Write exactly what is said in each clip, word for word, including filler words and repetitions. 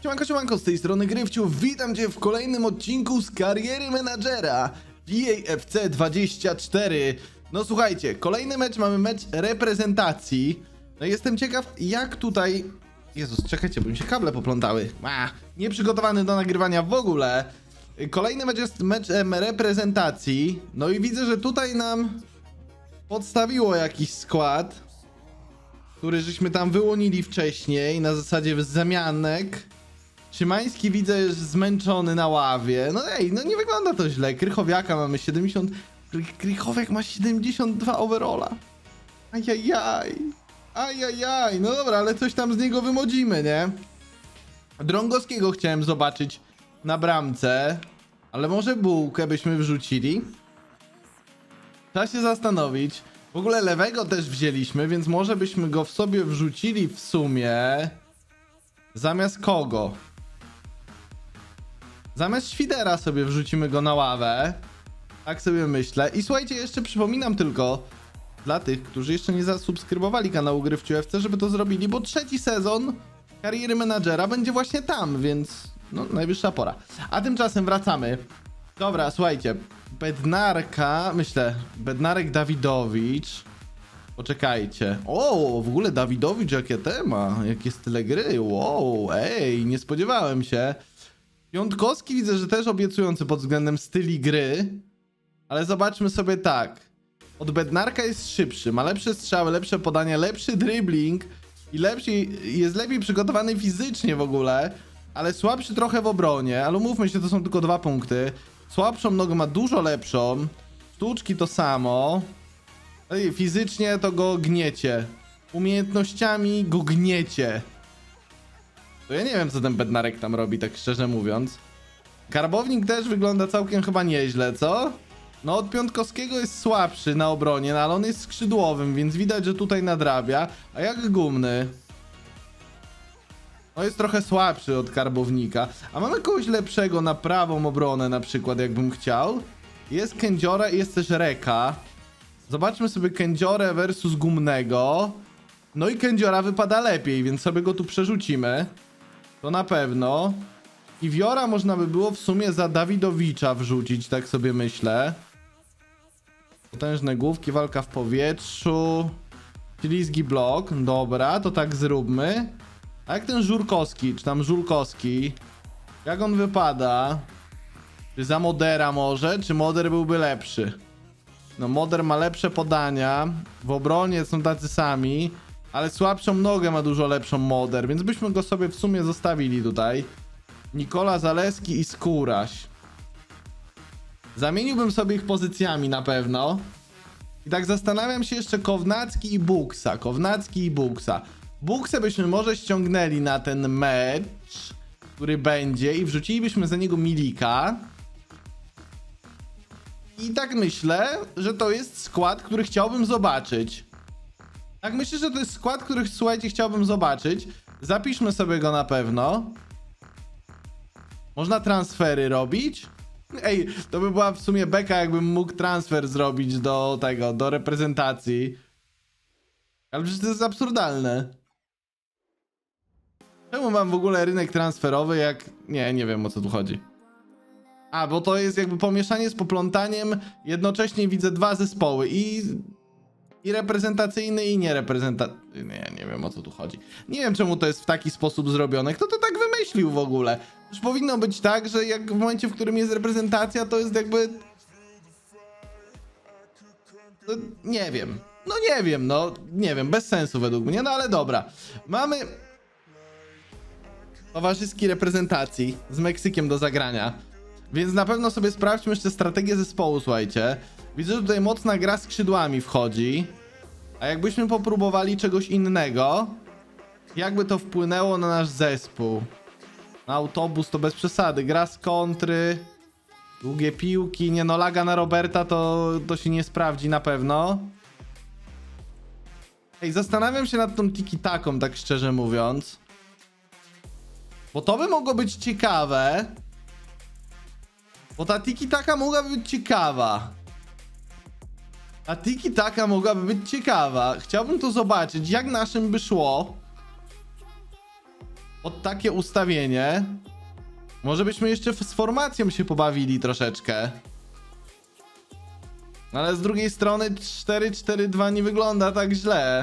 Siemanko, siemanko, z tej strony Gryfciu, witam cię w kolejnym odcinku z kariery menadżera P A F C dwadzieścia cztery. No słuchajcie, kolejny mecz, mamy mecz reprezentacji. No jestem ciekaw, jak tutaj... Jezus, czekajcie, bo mi się kable poplątały. A, nieprzygotowany do nagrywania w ogóle. Kolejny mecz jest mecz em, reprezentacji. No i widzę, że tutaj nam podstawiło jakiś skład, który żeśmy tam wyłonili wcześniej na zasadzie zamianek. Szymański widzę już zmęczony na ławie. No ej, no nie wygląda to źle. Krychowiaka mamy siedemdziesiąt... Krychowiak ma siedemdziesiąt dwa overalla. Ajajaj. Ajajaj. No dobra, ale coś tam z niego wymodzimy, nie? Drągowskiego chciałem zobaczyć na bramce. Ale może bułkę byśmy wrzucili? Trzeba się zastanowić. W ogóle lewego też wzięliśmy, więc może byśmy go w sobie wrzucili w sumie. Zamiast kogo? Zamiast Świdera sobie wrzucimy go na ławę. Tak sobie myślę. I słuchajcie, jeszcze przypominam tylko dla tych, którzy jeszcze nie zasubskrybowali kanału Gryfciu F C, żeby to zrobili, bo trzeci sezon kariery menadżera będzie właśnie tam, więc no najwyższa pora. A tymczasem wracamy. Dobra, słuchajcie. Bednarka, myślę, Bednarek Dawidowicz. Poczekajcie. O, w ogóle Dawidowicz jakie tema, jakie style gry. Wow, ej, nie spodziewałem się. Piątkowski widzę, że też obiecujący pod względem styli gry. Ale zobaczmy sobie tak. Od Bednarka jest szybszy, ma lepsze strzały, lepsze podania, lepszy dribbling i lepszy, jest lepiej przygotowany fizycznie w ogóle, ale słabszy trochę w obronie, ale umówmy się, to są tylko dwa punkty. Słabszą nogę ma dużo lepszą, sztuczki to samo, fizycznie to go gniecie, umiejętnościami go gniecie. To ja nie wiem, co ten Bednarek tam robi, tak szczerze mówiąc. Karbownik też wygląda całkiem chyba nieźle, co? No od Piątkowskiego jest słabszy na obronie, no ale on jest skrzydłowym, więc widać, że tutaj nadrabia. A jak Gumny? No jest trochę słabszy od Karbownika. A mamy kogoś lepszego na prawą obronę na przykład, jakbym chciał. Jest Kędziora i jest też Reka. Zobaczmy sobie Kędziorę versus Gumnego. No i Kędziora wypada lepiej, więc sobie go tu przerzucimy. To na pewno. I Wiora można by było w sumie za Dawidowicza wrzucić, tak sobie myślę. Potężne główki, walka w powietrzu. Ślizgi blok. Dobra, to tak zróbmy. A jak ten Żurkowski, czy tam Żulkowski? Jak on wypada? Czy za Modera może? Czy Moder byłby lepszy? No Moder ma lepsze podania. W obronie są tacy sami. Ale słabszą nogę ma dużo lepszą Moder, więc byśmy go sobie w sumie zostawili tutaj. Nikola Zaleski i Skóraś. Zamieniłbym sobie ich pozycjami na pewno. I tak zastanawiam się jeszcze Kownacki i Buksa. Kownacki i Buksa. Buksę byśmy może ściągnęli na ten mecz, który będzie, i wrzucilibyśmy za niego Milika. I tak myślę, że to jest skład, który chciałbym zobaczyć. Tak myślę, że to jest skład, który, słuchajcie, chciałbym zobaczyć. Zapiszmy sobie go na pewno. Można transfery robić? Ej, to by była w sumie beka, jakbym mógł transfer zrobić do tego, do reprezentacji. Ale przecież to jest absurdalne. Czemu mam w ogóle rynek transferowy, jak... Nie, nie wiem, o co tu chodzi. A, bo to jest jakby pomieszanie z poplątaniem. Jednocześnie widzę dwa zespoły. I... I reprezentacyjny, i niereprezentacyjny. Nie, nie wiem, o co tu chodzi. Nie wiem, czemu to jest w taki sposób zrobione. Kto to tak wymyślił w ogóle? Już powinno być tak, że jak w momencie, w którym jest reprezentacja, to jest jakby... No, nie wiem. No nie wiem, no. Nie wiem, bez sensu według mnie. No ale dobra. Mamy... towarzyski reprezentacji z Meksykiem do zagrania. Więc na pewno sobie sprawdźmy jeszcze strategię zespołu, słuchajcie. Widzę, że tutaj mocna gra skrzydłami wchodzi. A jakbyśmy popróbowali czegoś innego, jakby to wpłynęło na nasz zespół? Na autobus to bez przesady. Gra z kontry, długie piłki. Nie no, laga na Roberta to, to się nie sprawdzi na pewno. Ej, zastanawiam się nad tą tiki-taką, tak szczerze mówiąc. Bo to by mogło być ciekawe. Bo ta tiki-taka mogłaby być ciekawa. A tiki-taka mogłaby być ciekawa. Chciałbym to zobaczyć, jak naszym by szło. pod takie ustawienie. Może byśmy jeszcze z formacją się pobawili troszeczkę. Ale z drugiej strony cztery cztery dwa nie wygląda tak źle.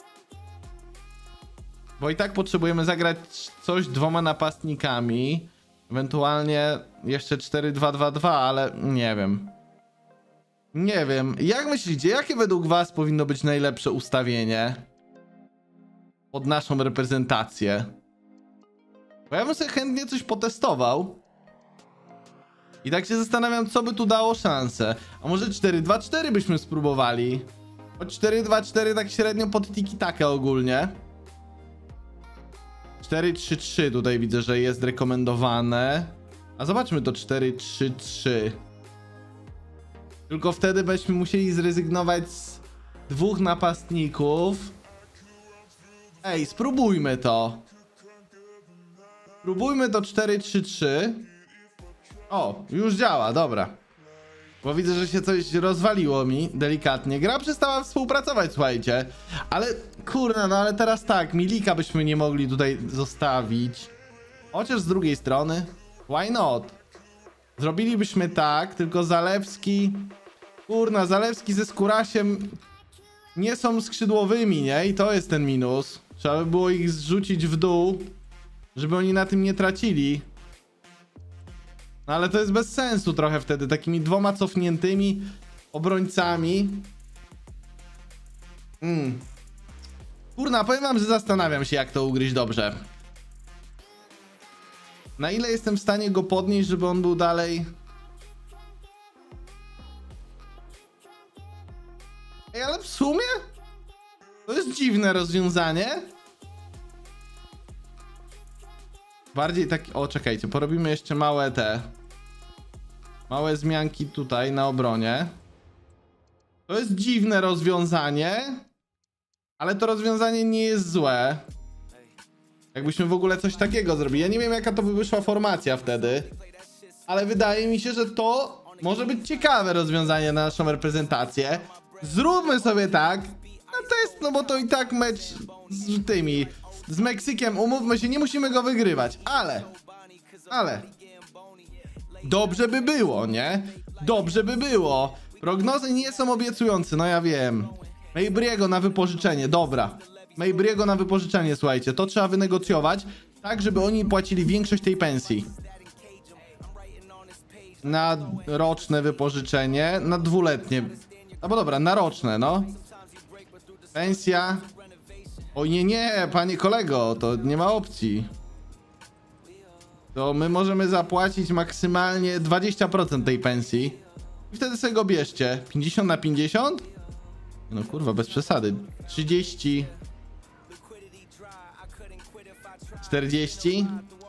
Bo i tak potrzebujemy zagrać coś dwoma napastnikami. Ewentualnie jeszcze cztery dwa dwa dwa, ale nie wiem. Nie wiem. Jak myślicie, jakie według was powinno być najlepsze ustawienie pod naszą reprezentację? Bo ja bym sobie chętnie coś potestował. I tak się zastanawiam, co by tu dało szansę. A może cztery dwa cztery byśmy spróbowali? Choć cztery dwa cztery tak średnio pod tiki-takę ogólnie. cztery trzy trzy tutaj widzę, że jest rekomendowane. A zobaczmy to cztery trzy trzy. Tylko wtedy byśmy musieli zrezygnować z dwóch napastników. Ej, spróbujmy to. Spróbujmy to cztery trzy trzy. O, już działa, dobra. Bo widzę, że się coś rozwaliło mi delikatnie. Gra przestała współpracować, słuchajcie. Ale, kurna, no ale teraz tak, Milika byśmy nie mogli tutaj zostawić. Chociaż z drugiej strony, why not? Zrobilibyśmy tak, tylko Zalewski... Kurna, Zalewski ze Skórasiem nie są skrzydłowymi, nie? I to jest ten minus. Trzeba by było ich zrzucić w dół, żeby oni na tym nie tracili. No ale to jest bez sensu trochę wtedy, takimi dwoma cofniętymi obrońcami. Mm. Kurna, powiem wam, że zastanawiam się, jak to ugryźć dobrze. Na ile jestem w stanie go podnieść, żeby on był dalej... Ej, ale w sumie to jest dziwne rozwiązanie. Bardziej tak... O, czekajcie, porobimy jeszcze małe te... Małe zmianki tutaj na obronie. To jest dziwne rozwiązanie. Ale to rozwiązanie nie jest złe. Jakbyśmy w ogóle coś takiego zrobili. Ja nie wiem, jaka to by wyszła formacja wtedy. Ale wydaje mi się, że to może być ciekawe rozwiązanie na naszą reprezentację. Zróbmy sobie tak. No to jest, no bo to i tak mecz z tymi... Z Meksykiem, umówmy się, nie musimy go wygrywać, ale, ale, dobrze by było, nie? Dobrze by było. Prognozy nie są obiecujące, no ja wiem. Mejbriego na wypożyczenie, dobra. Mejbriego na wypożyczenie, słuchajcie, to trzeba wynegocjować, tak żeby oni płacili większość tej pensji. Na roczne wypożyczenie, na dwuletnie. Albo dobra, na roczne, no. Pensja... Oj nie, nie, panie kolego, to nie ma opcji. To my możemy zapłacić maksymalnie dwadzieścia procent tej pensji. I wtedy sobie go bierzcie. pięćdziesiąt na pięćdziesiąt? No kurwa, bez przesady. trzydzieści. czterdzieści.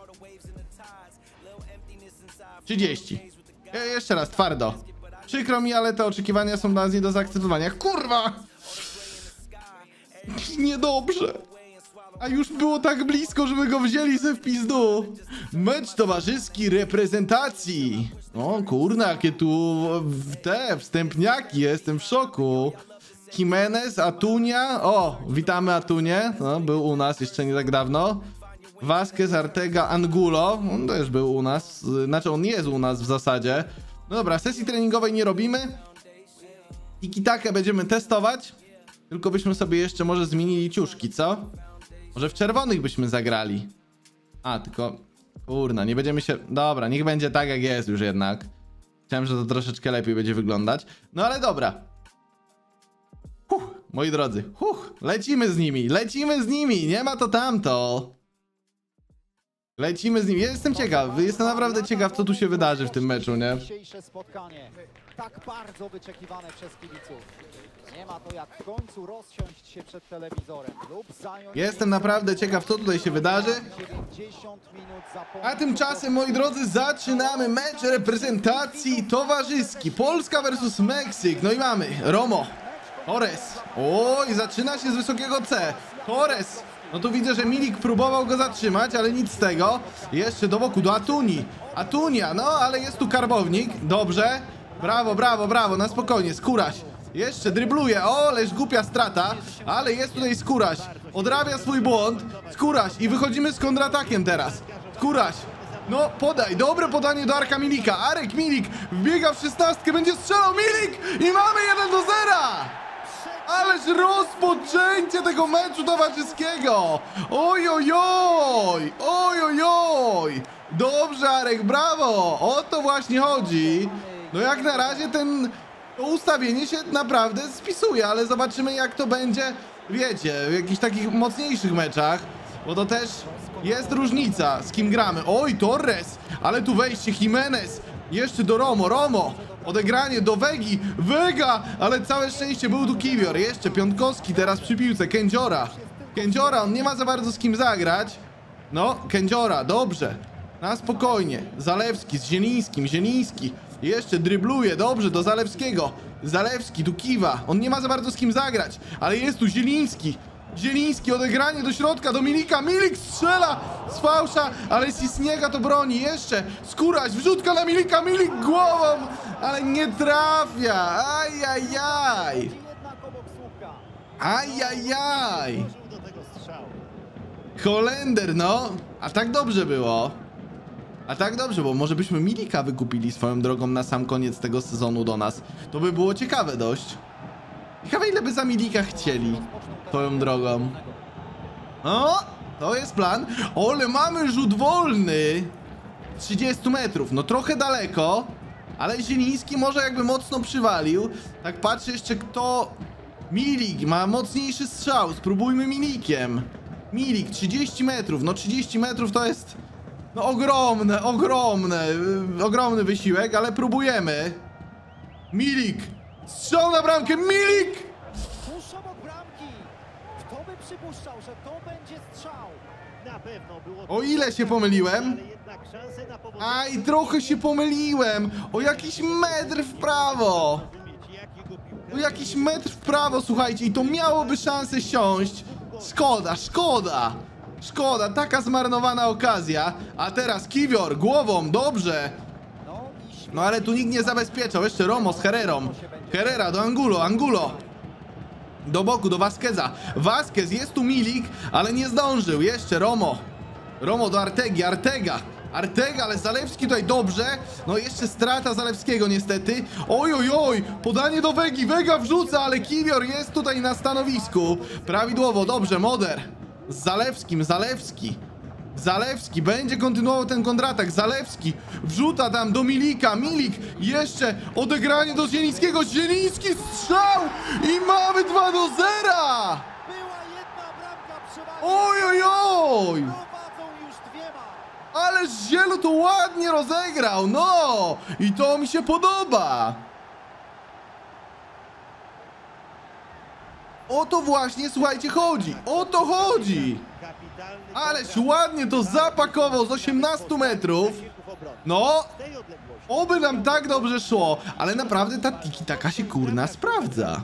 trzydzieści. Je jeszcze raz, twardo. Przykro mi, ale te oczekiwania są dla nas nie do zaakceptowania. Kurwa! Niedobrze. A już było tak blisko, żeby go wzięli ze w pizdu. Mecz towarzyski reprezentacji. O kurna, jakie tu te wstępniaki, jestem w szoku. Jimenez, Atunia. O, witamy Atunię. No, był u nas jeszcze nie tak dawno. Vasquez, Artega, Angulo. On też był u nas. Znaczy on jest u nas w zasadzie. No dobra, sesji treningowej nie robimy. Tiki-takę będziemy testować. Tylko byśmy sobie jeszcze może zmienili ciuszki, co? Może w czerwonych byśmy zagrali. A, tylko... Kurna, nie będziemy się... Dobra, niech będzie tak jak jest już jednak. Chciałem, że to troszeczkę lepiej będzie wyglądać. No ale dobra. Huh, moi drodzy. Huh, lecimy z nimi, lecimy z nimi. Nie ma to tamto. Lecimy z nimi. Ja jestem ciekaw, jestem naprawdę ciekaw, co tu się wydarzy w tym meczu, nie? Dzisiejsze spotkanie, tak bardzo wyczekiwane przez kibiców. Nie ma to jak w końcu rozsiąść się przed telewizorem lub zająć... Jestem naprawdę ciekaw, co tutaj się wydarzy. dziewięćdziesiąt minut za A tymczasem, moi drodzy, zaczynamy mecz reprezentacji towarzyski. Polska versus Meksyk. No i mamy Romo, Torres. Oj, zaczyna się z wysokiego C. Torres. No tu widzę, że Milik próbował go zatrzymać, ale nic z tego. Jeszcze do boku, do Atuni. Atunia, no ale jest tu karbownik. Dobrze. Brawo, brawo, brawo, na spokojnie. Skóraś. Jeszcze drybluje. O, leż głupia strata. Ale jest tutaj Skóraś. Odrabia swój błąd. Skóraś i wychodzimy z kontratakiem teraz. Skóraś. No, podaj. Dobre podanie do Arka Milika. Arek Milik wbiega w szesnastkę, będzie strzelał Milik i mamy jeden do zera. Ależ rozpoczęcie tego meczu towarzyskiego. Oj, oj, oj. Oj, oj, oj. Dobrze, Arek, brawo. O to właśnie chodzi. No jak na razie ten... To ustawienie się naprawdę spisuje, ale zobaczymy jak to będzie, wiecie, w jakichś takich mocniejszych meczach, bo to też jest różnica, z kim gramy. Oj, Torres, ale tu wejście Jimenez, jeszcze do Romo, Romo, odegranie do Wegi, Vega, ale całe szczęście był tu Kiwior, jeszcze Piątkowski teraz przy piłce, Kędziora, Kędziora, on nie ma za bardzo z kim zagrać, no, Kędziora, dobrze, na spokojnie, Zalewski z Zielińskim, Zieliński, jeszcze drybluje, dobrze, do Zalewskiego. Zalewski, tu kiwa. On nie ma za bardzo z kim zagrać, ale jest tu Zieliński. Zieliński, odegranie do środka, do Milika. Milik strzela z fałsza, ale Sisniega to broni. Jeszcze Skóraś, wrzutka na Milika. Milik głową, ale nie trafia. Ajajaj. Jednak obok słupka. Ajajaj. Holender, no. A tak dobrze było. A tak dobrze, bo może byśmy Milika wykupili swoją drogą na sam koniec tego sezonu do nas. To by było ciekawe dość. Ciekawe ile by za Milika chcieli swoją drogą. O, to jest plan. Ole, mamy rzut wolny. trzydzieści metrów, no trochę daleko. Ale Zieliński może jakby mocno przywalił. Tak patrzę jeszcze kto... Milik ma mocniejszy strzał, spróbujmy Milikiem. Milik, trzydzieści metrów, no trzydzieści metrów to jest... No ogromne, ogromne, yy, ogromny wysiłek, ale próbujemy. Milik! Strzał na bramkę, Milik! Tuż obok bramki. Kto by przypuszczał, że to będzie strzał? Na pewno było O ile się pomyliłem? ale jednak szanse na powodzenie Aj, trochę się pomyliłem. O jakiś metr w prawo. rozumieć, jakiego piłkarza O jakiś metr w prawo, słuchajcie, i to miałoby szansę siąść. Szkoda, szkoda. Szkoda, taka zmarnowana okazja. A teraz Kiwior, głową, dobrze. No i świetnie. No ale tu nikt nie zabezpieczał. Jeszcze Romo z Herrerą. Herrera do Angulo, Angulo. Do boku, do Vasqueza. Vasquez, jest tu Milik, ale nie zdążył. Jeszcze Romo. Romo do Artegi, Artega. Artega, ale Zalewski tutaj dobrze. No jeszcze strata Zalewskiego niestety. Oj, oj, oj. Podanie do Wegi. Wega wrzuca, ale Kiwior jest tutaj na stanowisku. Prawidłowo, dobrze, Moder. Z Zalewskim, Zalewski. Zalewski będzie kontynuował ten kontratak. Zalewski wrzuta tam do Milika. Milik jeszcze odegranie do Zielińskiego. Zieliński strzał i mamy dwa do zera. Była jedna bramka przewagi. Oj, oj, oj. Prowadzą już dwiema. Ale Zielu to ładnie rozegrał. No i to mi się podoba. O to właśnie, słuchajcie, chodzi. O to chodzi. kapitalny Ależ program. ładnie to zapakował z osiemnastu metrów. Zasięgów obrony. No, W tej odległości oby nam tak dobrze szło, ale naprawdę ta tiki-taka się kurna sprawdza.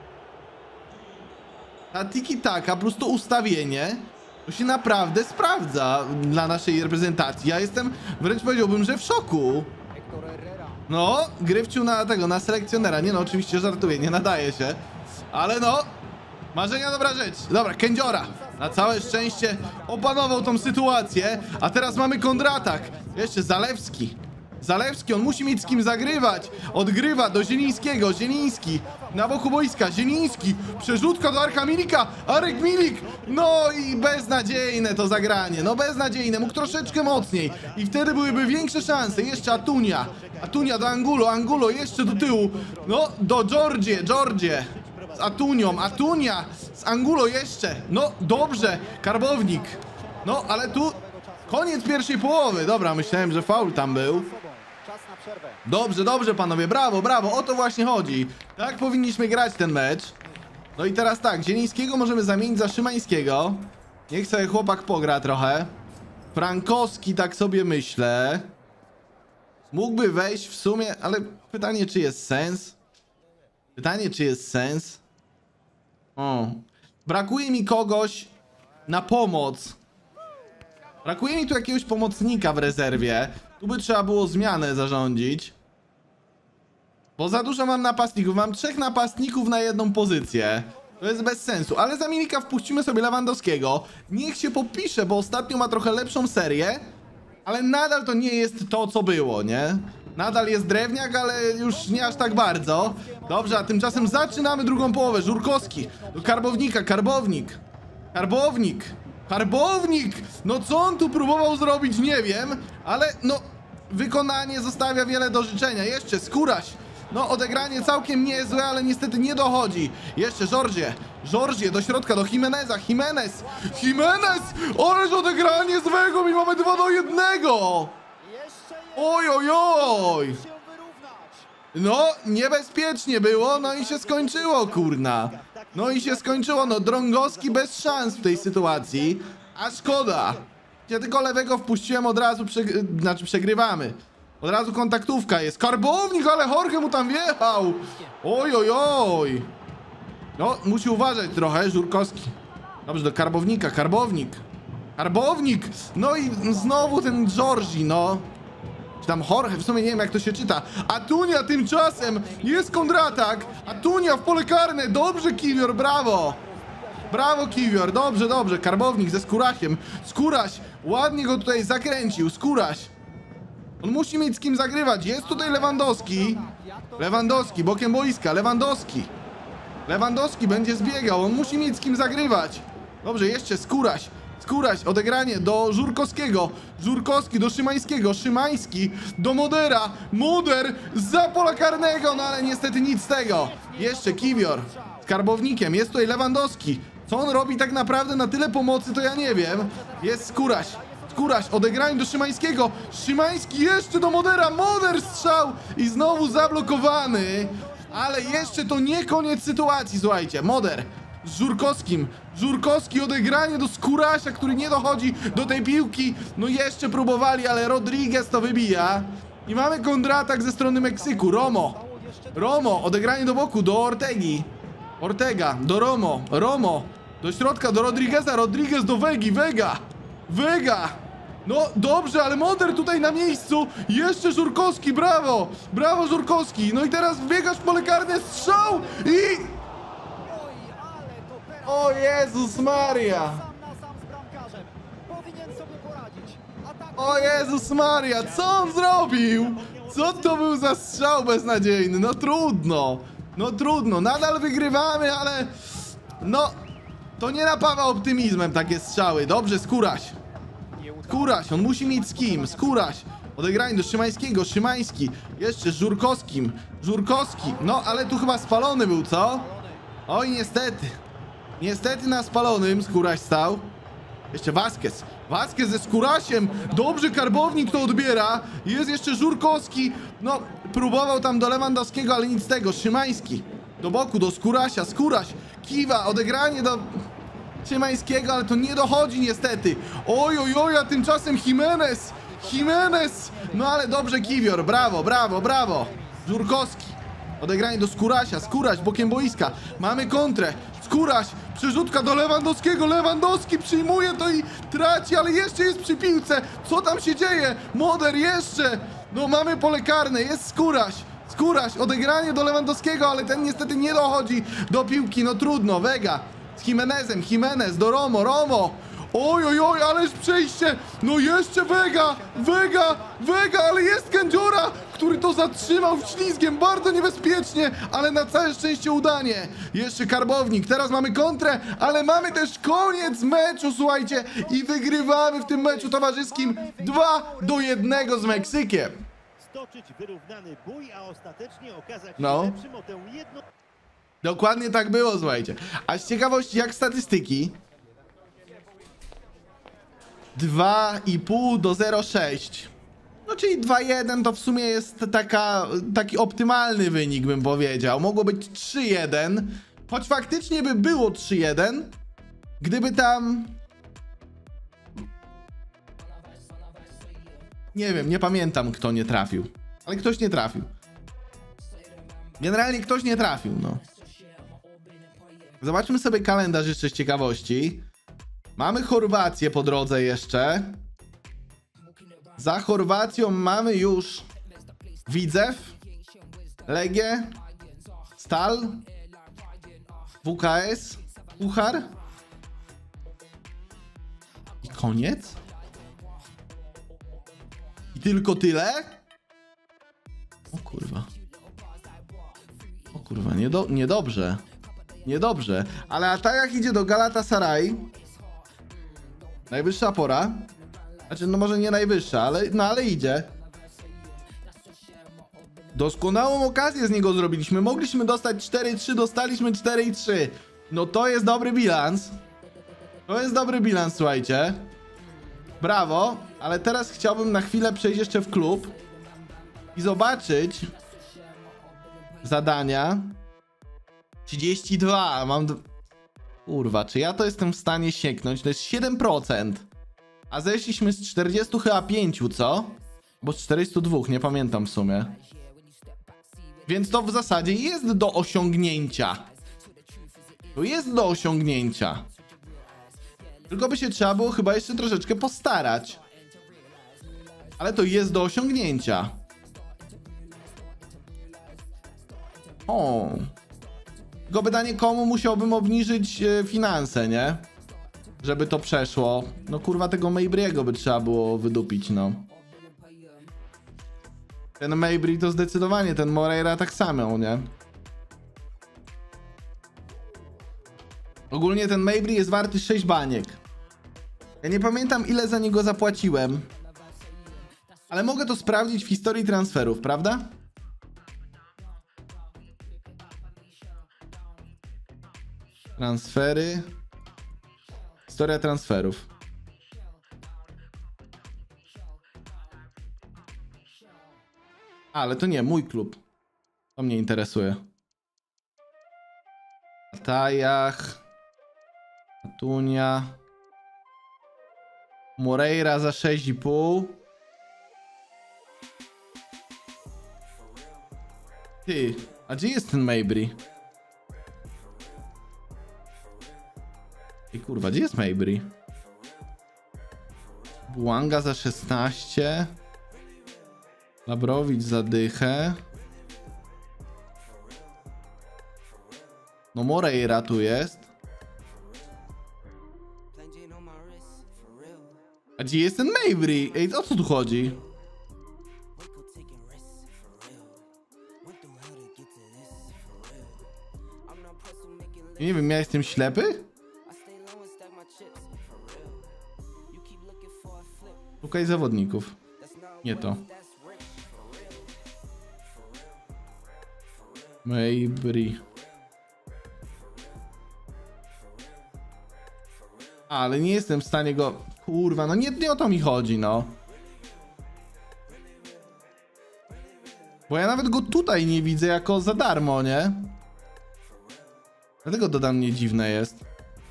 Ta tiki-taka plus to ustawienie to się naprawdę sprawdza dla naszej reprezentacji. Ja jestem, wręcz powiedziałbym, że w szoku. Hector Herrera. No, grywciu na tego, na selekcjonera. Nie no, oczywiście żartuję, nie nadaje się. Ale no, marzenia dobra rzecz. Dobra, Kędziora na całe szczęście opanował tą sytuację. A teraz mamy kontratak. Jeszcze Zalewski. Zalewski, on musi mieć z kim zagrywać. Odgrywa do Zielińskiego. Zieliński na boku boiska. Zieliński. Przerzutka do Arka Milika. Arek Milik. No i beznadziejne to zagranie. No beznadziejne. Mógł troszeczkę mocniej. I wtedy byłyby większe szanse. Jeszcze Atunia. Atunia do Angulo. Angulo jeszcze do tyłu. No, do Georgie. Georgie. Z Atunią. Atunia. Z Angulo jeszcze. No, dobrze. Karbownik. No, ale tu koniec pierwszej połowy. Dobra, myślałem, że faul tam był. Czas na przerwę. Dobrze, dobrze panowie, brawo, brawo, o to właśnie chodzi. Tak powinniśmy grać ten mecz. No i teraz tak, Zielińskiego możemy zamienić za Szymańskiego. Niech sobie chłopak pogra trochę. Frankowski, tak sobie myślę. Mógłby wejść w sumie, ale pytanie, czy jest sens? Pytanie, czy jest sens? O, brakuje mi kogoś na pomoc. Brakuje mi tu jakiegoś pomocnika w rezerwie. Tu by trzeba było zmianę zarządzić. Bo za dużo mam napastników. Mam trzech napastników na jedną pozycję. To jest bez sensu, ale za Milika wpuścimy sobie Lewandowskiego. Niech się popisze, bo ostatnio ma trochę lepszą serię, ale nadal to nie jest to, co było, nie? Nadal jest drewniak, ale już nie aż tak bardzo. Dobrze, a tymczasem zaczynamy drugą połowę. Żurkowski do Karbownika, Karbownik. Karbownik, Karbownik! No co on tu próbował zrobić, nie wiem, ale no wykonanie zostawia wiele do życzenia. Jeszcze Skóraś. No odegranie całkiem niezłe, ale niestety nie dochodzi. Jeszcze Georgie, Georgie do środka, do Jimeneza, Jimenez, Jimenez! Ależ odegranie złego i mamy dwa do jednego! Jeszcze Oj, oj, oj! się wyrównać. No, niebezpiecznie było, no i się skończyło, kurna. No i się skończyło, no Drągowski bez szans w tej sytuacji, a szkoda. Ja tylko lewego wpuściłem, od razu, przegry... znaczy przegrywamy. Od razu kontaktówka jest. Karbownik, ale Jorge mu tam wjechał. Oj, oj, oj. No, musi uważać trochę, Żurkowski. Dobrze, do Karbownika, Karbownik. Karbownik! No i znowu ten Georgi, no. Czy tam Jorge, w sumie nie wiem jak to się czyta. Atunia tymczasem, jest kontratak. Atunia w pole karne, dobrze Kiwior, brawo. Brawo Kiwior, dobrze, dobrze. Karbownik ze Skórasiem. Skóraś, ładnie go tutaj zakręcił, Skóraś. On musi mieć z kim zagrywać. Jest tutaj Lewandowski. Lewandowski, bokiem boiska, Lewandowski. Lewandowski będzie zbiegał, on musi mieć z kim zagrywać. Dobrze, jeszcze Skóraś. Skóraś, odegranie do Żurkowskiego. Żurkowski do Szymańskiego. Szymański do Modera. Moder za pola karnego, no ale niestety nic z tego. Jeszcze Kiwior z Karbownikiem. Jest tutaj Lewandowski. Co on robi tak naprawdę na tyle pomocy, to ja nie wiem. Jest Skóraś. Skóraś, odegranie do Szymańskiego. Szymański jeszcze do Modera. Moder strzał i znowu zablokowany. Ale jeszcze to nie koniec sytuacji, słuchajcie. Moder z Żurkowskim. Żurkowski, odegranie do Skórasia, który nie dochodzi do tej piłki. No jeszcze próbowali, ale Rodriguez to wybija. I mamy kontratak ze strony Meksyku. Romo. Romo, odegranie do boku, do Ortegi. Ortega, do Romo. Romo, do środka, do Rodrigueza. Rodriguez do Wegi. Vega. Vega. No dobrze, ale Moder tutaj na miejscu. Jeszcze Żurkowski, brawo. Brawo Żurkowski. No i teraz wbiegasz w pole karne, strzał i... O Jezus Maria! Sam na sam z bramkarzem. Powinien sobie poradzić. A tak O Jezus Maria, co on zrobił? Co to był za strzał beznadziejny? No trudno. No trudno, nadal wygrywamy, ale... No, to nie napawa optymizmem takie strzały. Dobrze, Skóraś. Skóraś, on musi mieć z kim. Skóraś. Odegranie do Szymańskiego. Szymański. Jeszcze z Żurkowskim. Żurkowski. No, ale tu chyba spalony był, co? Oj, niestety. Niestety na spalonym Skóraś stał. Jeszcze Vasquez. Vasquez ze Skórasiem. Dobrze, Karbownik to odbiera. Jest jeszcze Żurkowski. No, próbował tam do Lewandowskiego, ale nic z tego. Szymański. Do boku, do Skórasia. Skóraś. Kiwa. Odegranie do Szymańskiego, ale to nie dochodzi niestety. Oj, oj, oj, a tymczasem Jimenez. Jimenez. No ale dobrze Kiwior. Brawo, brawo, brawo. Żurkowski. Odegranie do Skórasia. Skóraś bokiem boiska. Mamy kontrę. Skóraś. Przerzutka do Lewandowskiego. Lewandowski przyjmuje to i traci, ale jeszcze jest przy piłce. Co tam się dzieje? Moder jeszcze. No mamy pole karne. Jest Skóraś. Skóraś. Odegranie do Lewandowskiego, ale ten niestety nie dochodzi do piłki. No trudno. Vega z Jimenezem. Jimenez do Romo. Romo. Oj, oj, oj, ależ przejście. No jeszcze Vega. Vega. Vega, ale jest Kędziora, który to zatrzymał ślizgiem. Bardzo niebezpiecznie, ale na całe szczęście udanie. Jeszcze Karbownik. Teraz mamy kontrę, ale mamy też koniec meczu, słuchajcie. I wygrywamy w tym meczu towarzyskim dwa do jednego z Meksykiem. stoczyć wyrównany bój, a ostatecznie okazać się No. lepszym o tę jedną... Dokładnie tak było, słuchajcie. A z ciekawości, jak statystyki? dwa i pół do zero przecinek sześć. No czyli dwa jeden to w sumie jest taka, taki optymalny wynik, bym powiedział. Mogło być trzy jeden. Choć faktycznie by było trzy jeden, gdyby tam... Nie wiem, nie pamiętam kto nie trafił. Ale ktoś nie trafił. Generalnie ktoś nie trafił, no. Zobaczmy sobie kalendarz jeszcze z ciekawości. Mamy Chorwację po drodze jeszcze. Za Chorwacją mamy już Widzew, Legię, Stal, W K S, puchar i koniec? I tylko tyle? O kurwa. O kurwa, niedo niedobrze. Niedobrze. Ale a tak jak idzie do Galatasaray, najwyższa pora. Znaczy, no może nie najwyższa, ale, no ale idzie. Doskonałą okazję z niego zrobiliśmy. Mogliśmy dostać cztery trzy, dostaliśmy cztery trzy. No to jest dobry bilans. To jest dobry bilans, słuchajcie. Brawo, ale teraz chciałbym na chwilę przejść jeszcze w klub i zobaczyć zadania. trzydzieści dwa, mam... Kurwa, czy ja to jestem w stanie sięgnąć? To jest siedem procent. A zeszliśmy z czterdziestu chyba pięć, co? Bo z czterdziestu dwóch, nie pamiętam w sumie. Więc to w zasadzie jest do osiągnięcia. To jest do osiągnięcia. Tylko by się trzeba było chyba jeszcze troszeczkę postarać. Ale to jest do osiągnięcia. O. Tylko pytanie, komu musiałbym obniżyć e, finanse, nie? Żeby to przeszło. No kurwa, tego Maybriego by trzeba było wydupić, no. Ten Maybri to zdecydowanie, ten Moreira tak samo, nie? Ogólnie ten Maybri jest warty sześć baniek. Ja nie pamiętam, ile za niego zapłaciłem. Ale mogę to sprawdzić w historii transferów, prawda? Transfery. Historia transferów. A, ale to nie, mój klub. To mnie interesuje. Tajach. Atunia. Moreira za sześć i pół. Ty, a gdzie jest ten Maybri? I kurwa, gdzie jest Maybri? Błanga za szesnaście. Labrowicz za dychę. No Moreira tu jest. A gdzie jest ten Maybri? Ej, o co tu chodzi? Ja nie wiem, ja jestem ślepy? Szukaj zawodników. Nie to. Maybri. Ale nie jestem w stanie go... Kurwa, no nie, nie o to mi chodzi, no. Bo ja nawet go tutaj nie widzę jako za darmo, nie? Dlatego to dla mnie dziwne jest.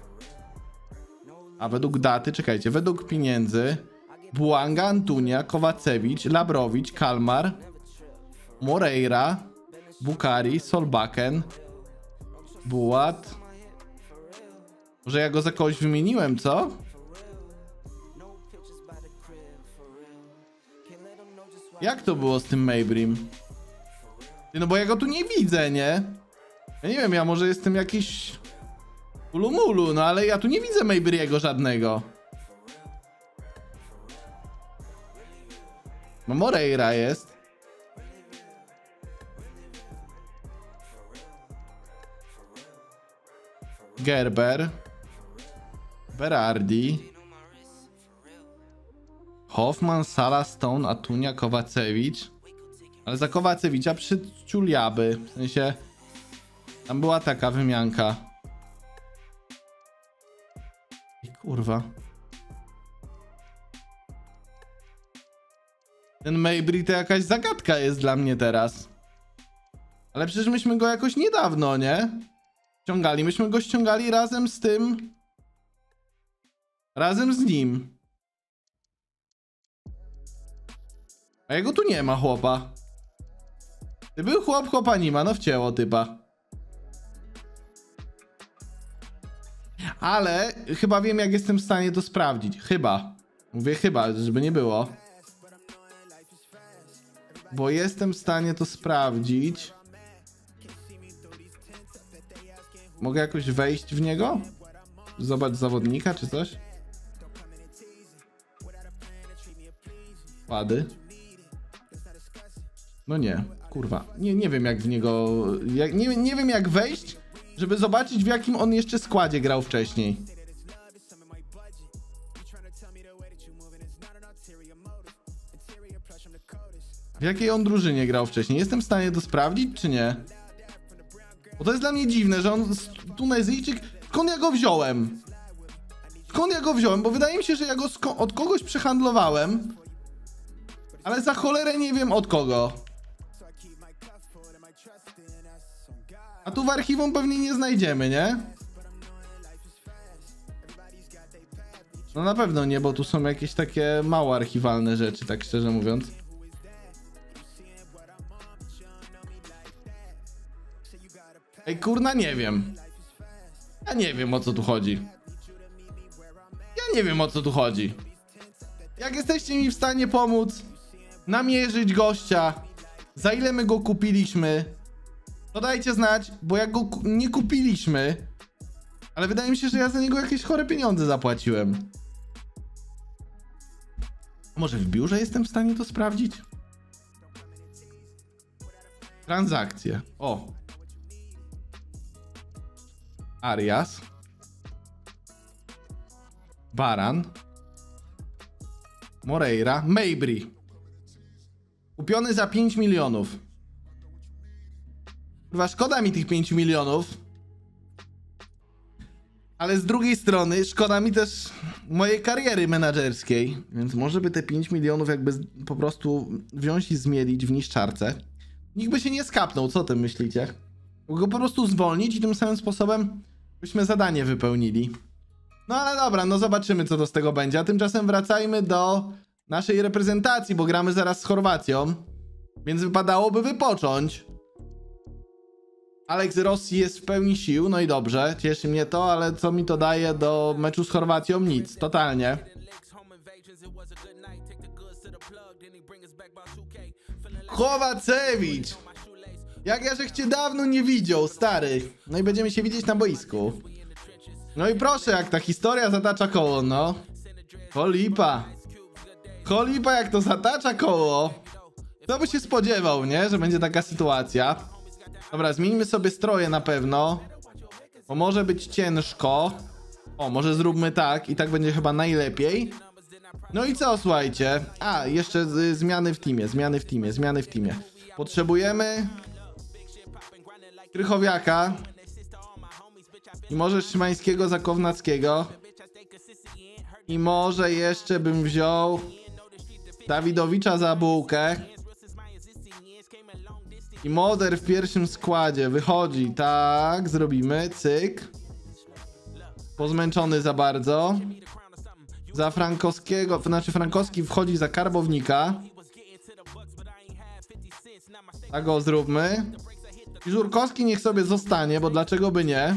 A według daty, czekajcie, według pieniędzy... Błanga, Antunia, Kowacewicz, Labrowicz, Kalmar, Moreira, Bukari, Solbakken, Bułat. Może ja go za kogoś wymieniłem, co? Jak to było z tym Maybrim? No bo ja go tu nie widzę, nie? Ja nie wiem, ja może jestem jakiś... Ulumulu, no ale ja tu nie widzę Maybriego żadnego. No Moreira jest. Gerber. Berardi. Hoffman, Sala, Stone, Atunia, Kowacewicz. Ale za Kowacewicza przyciuliaby. W sensie... Tam była taka wymianka. I kurwa. Ten Maybri to jakaś zagadka jest dla mnie teraz. Ale przecież myśmy go jakoś niedawno, nie? Ściągali. Myśmy go ściągali razem z tym. Razem z nim. A jego tu nie ma, chłopa. Ty był chłop, chłopa nie ma. No wcięło typa. Ale chyba wiem, jak jestem w stanie to sprawdzić. Chyba. Mówię chyba, żeby nie było. Bo jestem w stanie to sprawdzić. Mogę jakoś wejść w niego? Zobacz zawodnika czy coś? Łady. No nie, kurwa. Nie, nie wiem jak w niego... Jak, nie, nie wiem jak wejść, żeby zobaczyć w jakim on jeszcze składzie grał wcześniej. W jakiej on drużynie grał wcześniej? Jestem w stanie to sprawdzić, czy nie? Bo to jest dla mnie dziwne, że on... Tunezyjczyk... Skąd ja go wziąłem? Skąd ja go wziąłem? Bo wydaje mi się, że ja go od kogoś przehandlowałem. Ale za cholerę nie wiem od kogo. A tu w archiwum pewnie nie znajdziemy, nie? No na pewno nie, bo tu są jakieś takie mało archiwalne rzeczy, tak szczerze mówiąc. Ej, kurna, nie wiem. Ja nie wiem, o co tu chodzi. Ja nie wiem, o co tu chodzi. Jak jesteście mi w stanie pomóc namierzyć gościa, za ile my go kupiliśmy, to dajcie znać, bo jak go ku nie kupiliśmy, ale wydaje mi się, że ja za niego jakieś chore pieniądze zapłaciłem. Może w biurze jestem w stanie to sprawdzić? Transakcje. O. Arias. Baran. Moreira. Mabry. Kupiony za pięć milionów. Chyba szkoda mi tych pięć milionów. Ale z drugiej strony szkoda mi też mojej kariery menadżerskiej. Więc może by te pięć milionów jakby z, po prostu wziąć i zmielić w niszczarce. Nikt by się nie skapnął, co ty myślicie? Mógł go po prostu zwolnić i tym samym sposobem byśmy zadanie wypełnili. No ale dobra, no zobaczymy co to z tego będzie. A tymczasem wracajmy do naszej reprezentacji, bo gramy zaraz z Chorwacją. Więc wypadałoby wypocząć. Alex Rossi jest w pełni sił, no i dobrze, cieszy mnie to, ale co mi to daje do meczu z Chorwacją? Nic, totalnie. Chowacewicz! Jak ja żech cię dawno nie widział, stary. No i będziemy się widzieć na boisku. No i proszę, jak ta historia zatacza koło, no. Cholipa. Cholipa jak to zatacza koło. Kto by się spodziewał, nie? Że będzie taka sytuacja. Dobra, zmieńmy sobie stroje na pewno. Bo może być ciężko. O, może zróbmy tak i tak będzie chyba najlepiej. No i co, słuchajcie? A, jeszcze z, zmiany w teamie, zmiany w teamie, zmiany w teamie. Potrzebujemy Krychowiaka. I może Szymańskiego za Kownackiego. I może jeszcze bym wziął Dawidowicza za bułkę. I Moder w pierwszym składzie wychodzi. Tak, zrobimy. Cyk. Pozmęczony za bardzo. Za Frankowskiego, znaczy Frankowski wchodzi za Karbownika. Tak go zróbmy. I Żurkowski niech sobie zostanie, bo dlaczego by nie?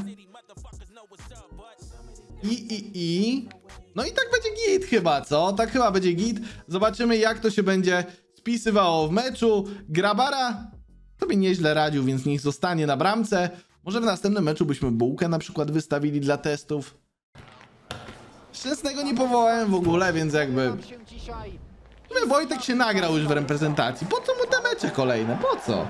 I, i, i. No i tak będzie git chyba, co? Tak chyba będzie git. Zobaczymy jak to się będzie spisywało w meczu. Grabara sobie nieźle radził, więc niech zostanie na bramce. Może w następnym meczu byśmy bułkę na przykład wystawili dla testów. Szczęsnego nie powołałem w ogóle, więc jakby... Wojtek się nagrał już w reprezentacji. Po co mu te mecze kolejne? Po co?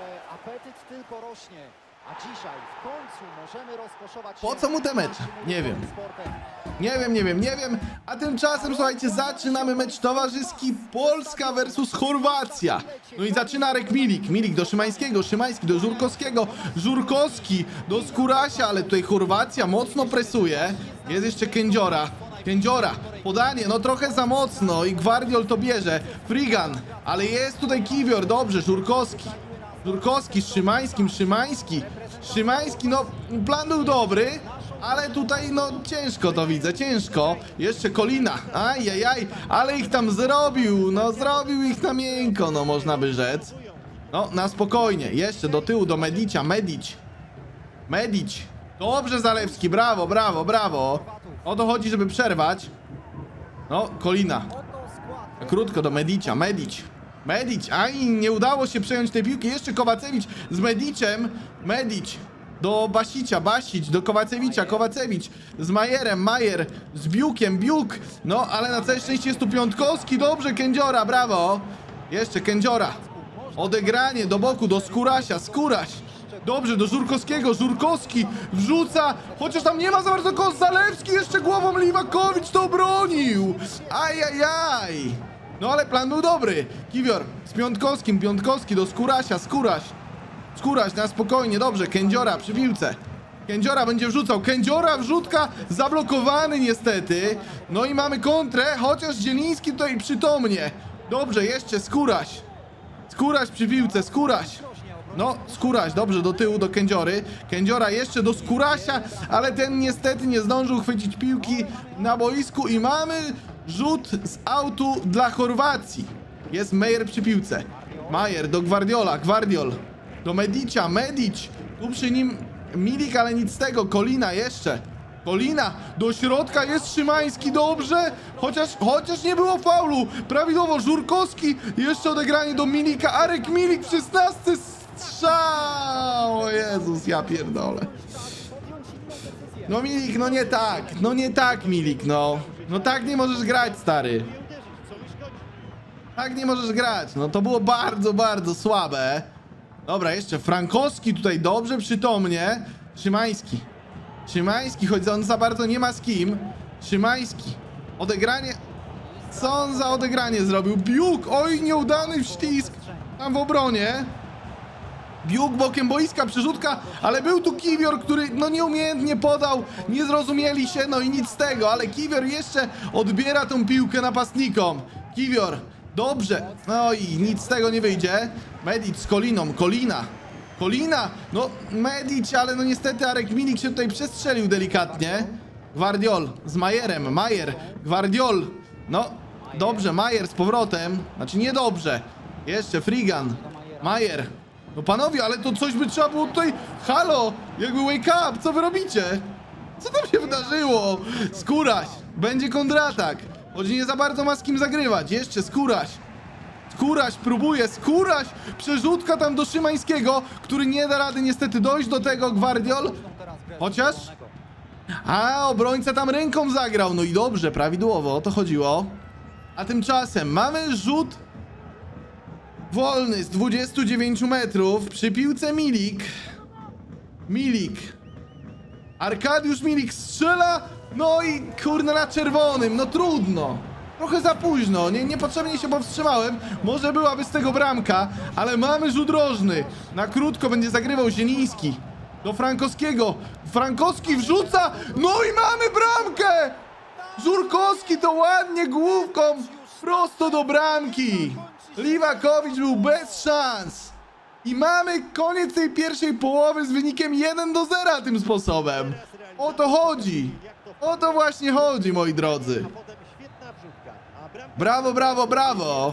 Po co mu te mecze? Nie wiem. Nie wiem, nie wiem, nie wiem. A tymczasem, słuchajcie, zaczynamy mecz towarzyski Polska versus Chorwacja. No i zaczyna Arek Milik. Milik do Szymańskiego, Szymański do Żurkowskiego, Żurkowski do Skórasia, ale tutaj Chorwacja mocno presuje. Jest jeszcze Kędziora. Kędziora, podanie, no trochę za mocno i Gwardiol to bierze. Frigan, ale jest tutaj Kiwior, dobrze, Żurkowski. Żurkowski z Szymańskim, Szymański. Szymański, no plan był dobry, ale tutaj no ciężko to widzę, ciężko. Jeszcze Kolina, ajajaj, ale ich tam zrobił, no zrobił ich na miękko, no można by rzec. No na spokojnie, jeszcze do tyłu do Medicia, Medić. Medić, dobrze Zalewski, brawo, brawo, brawo. O to chodzi, żeby przerwać. No, Kolina. Krótko do Medicia, Medić. Medić, aj, nie udało się przejąć tej piłki. Jeszcze Kowacewicz z Mediciem. Medić. do Basicia, Basić, do Kowacewicza, Kowacewicz, z Majerem, Majer, z Biukiem, Biuk, no ale na całe szczęście jest tu Piątkowski, dobrze, Kędziora, brawo, jeszcze Kędziora, odegranie do boku, do Skórasia, Skóraś, dobrze, do Żurkowskiego, Żurkowski wrzuca, chociaż tam nie ma za bardzo kos, Zalewski jeszcze głową, Liwakowicz to obronił, ajajaj, no ale plan był dobry, Kiwior z Piątkowskim, Piątkowski do Skórasia, Skóraś, Skóraś na spokojnie, dobrze, Kędziora przy piłce. Kędziora będzie wrzucał, Kędziora wrzutka, zablokowany niestety. No i mamy kontrę, chociaż Zieliński tutaj przytomnie. Dobrze, jeszcze Skóraś. Skóraś przy piłce, Skóraś. No, Skóraś, dobrze, do tyłu, do Kędziory. Kędziora jeszcze do Skórasia, ale ten niestety nie zdążył chwycić piłki na boisku i mamy rzut z autu dla Chorwacji. Jest Mejer przy piłce. Majer do Gvardiola, Gvardiol. Do Medicia, Medic, tu przy nim Milik, ale nic z tego, Kolina jeszcze, Kolina, do środka jest Szymański, dobrze, chociaż, chociaż nie było faulu, prawidłowo Żurkowski, jeszcze odegranie do Milika, Arek Milik w szesnastce, strzał, o Jezus, ja pierdolę. No Milik, no nie tak, no nie tak Milik, no, no tak nie możesz grać, stary, tak nie możesz grać, no to było bardzo, bardzo słabe. Dobra, jeszcze Frankowski tutaj dobrze przytomnie. Szymański. Szymański, choć on za bardzo nie ma z kim. Szymański. Odegranie. Co on za odegranie zrobił? Biuk! Oj, nieudany wślizg. Tam w obronie. Biuk bokiem boiska, przerzutka, ale był tu Kiwior, który no nieumiejętnie podał. Nie zrozumieli się, no i nic z tego, ale Kiwior jeszcze odbiera tą piłkę napastnikom. Kiwior. Dobrze, no i nic z tego nie wyjdzie. Medic z Koliną, Kolina, Kolina, no Medic, ale no niestety Arek Milik się tutaj przestrzelił delikatnie. Gvardiol z Majerem, Majer, Gvardiol, no dobrze, Majer z powrotem, znaczy niedobrze. Jeszcze Frigan, Majer, no panowie, ale to coś by trzeba było tutaj, halo, jakby wake up, co wy robicie? Co tam się wydarzyło? Skóraś, będzie kontratak. Choć nie za bardzo ma z kim zagrywać. Jeszcze Skóraś. Skóraś próbuje. Skóraś. Przerzutka tam do Szymańskiego, który nie da rady niestety dojść do tego. Gvardiol. Chociaż. A, obrońca tam ręką zagrał. No i dobrze, prawidłowo. O to chodziło. A tymczasem mamy rzut wolny z dwudziestu dziewięciu metrów. Przy piłce Milik. Milik. Arkadiusz Milik strzela. No i kurna na czerwonym, no trudno. Trochę za późno, nie, niepotrzebnie się powstrzymałem. Może byłaby z tego bramka, ale mamy rzut rożny. Na krótko będzie zagrywał Zieliński. Do Frankowskiego. Frankowski wrzuca, no i mamy bramkę! Żurkowski to ładnie główką prosto do bramki. Liwakowicz był bez szans. I mamy koniec tej pierwszej połowy z wynikiem jeden do zera tym sposobem. O to chodzi. O to właśnie chodzi, moi drodzy. Brawo, brawo, brawo.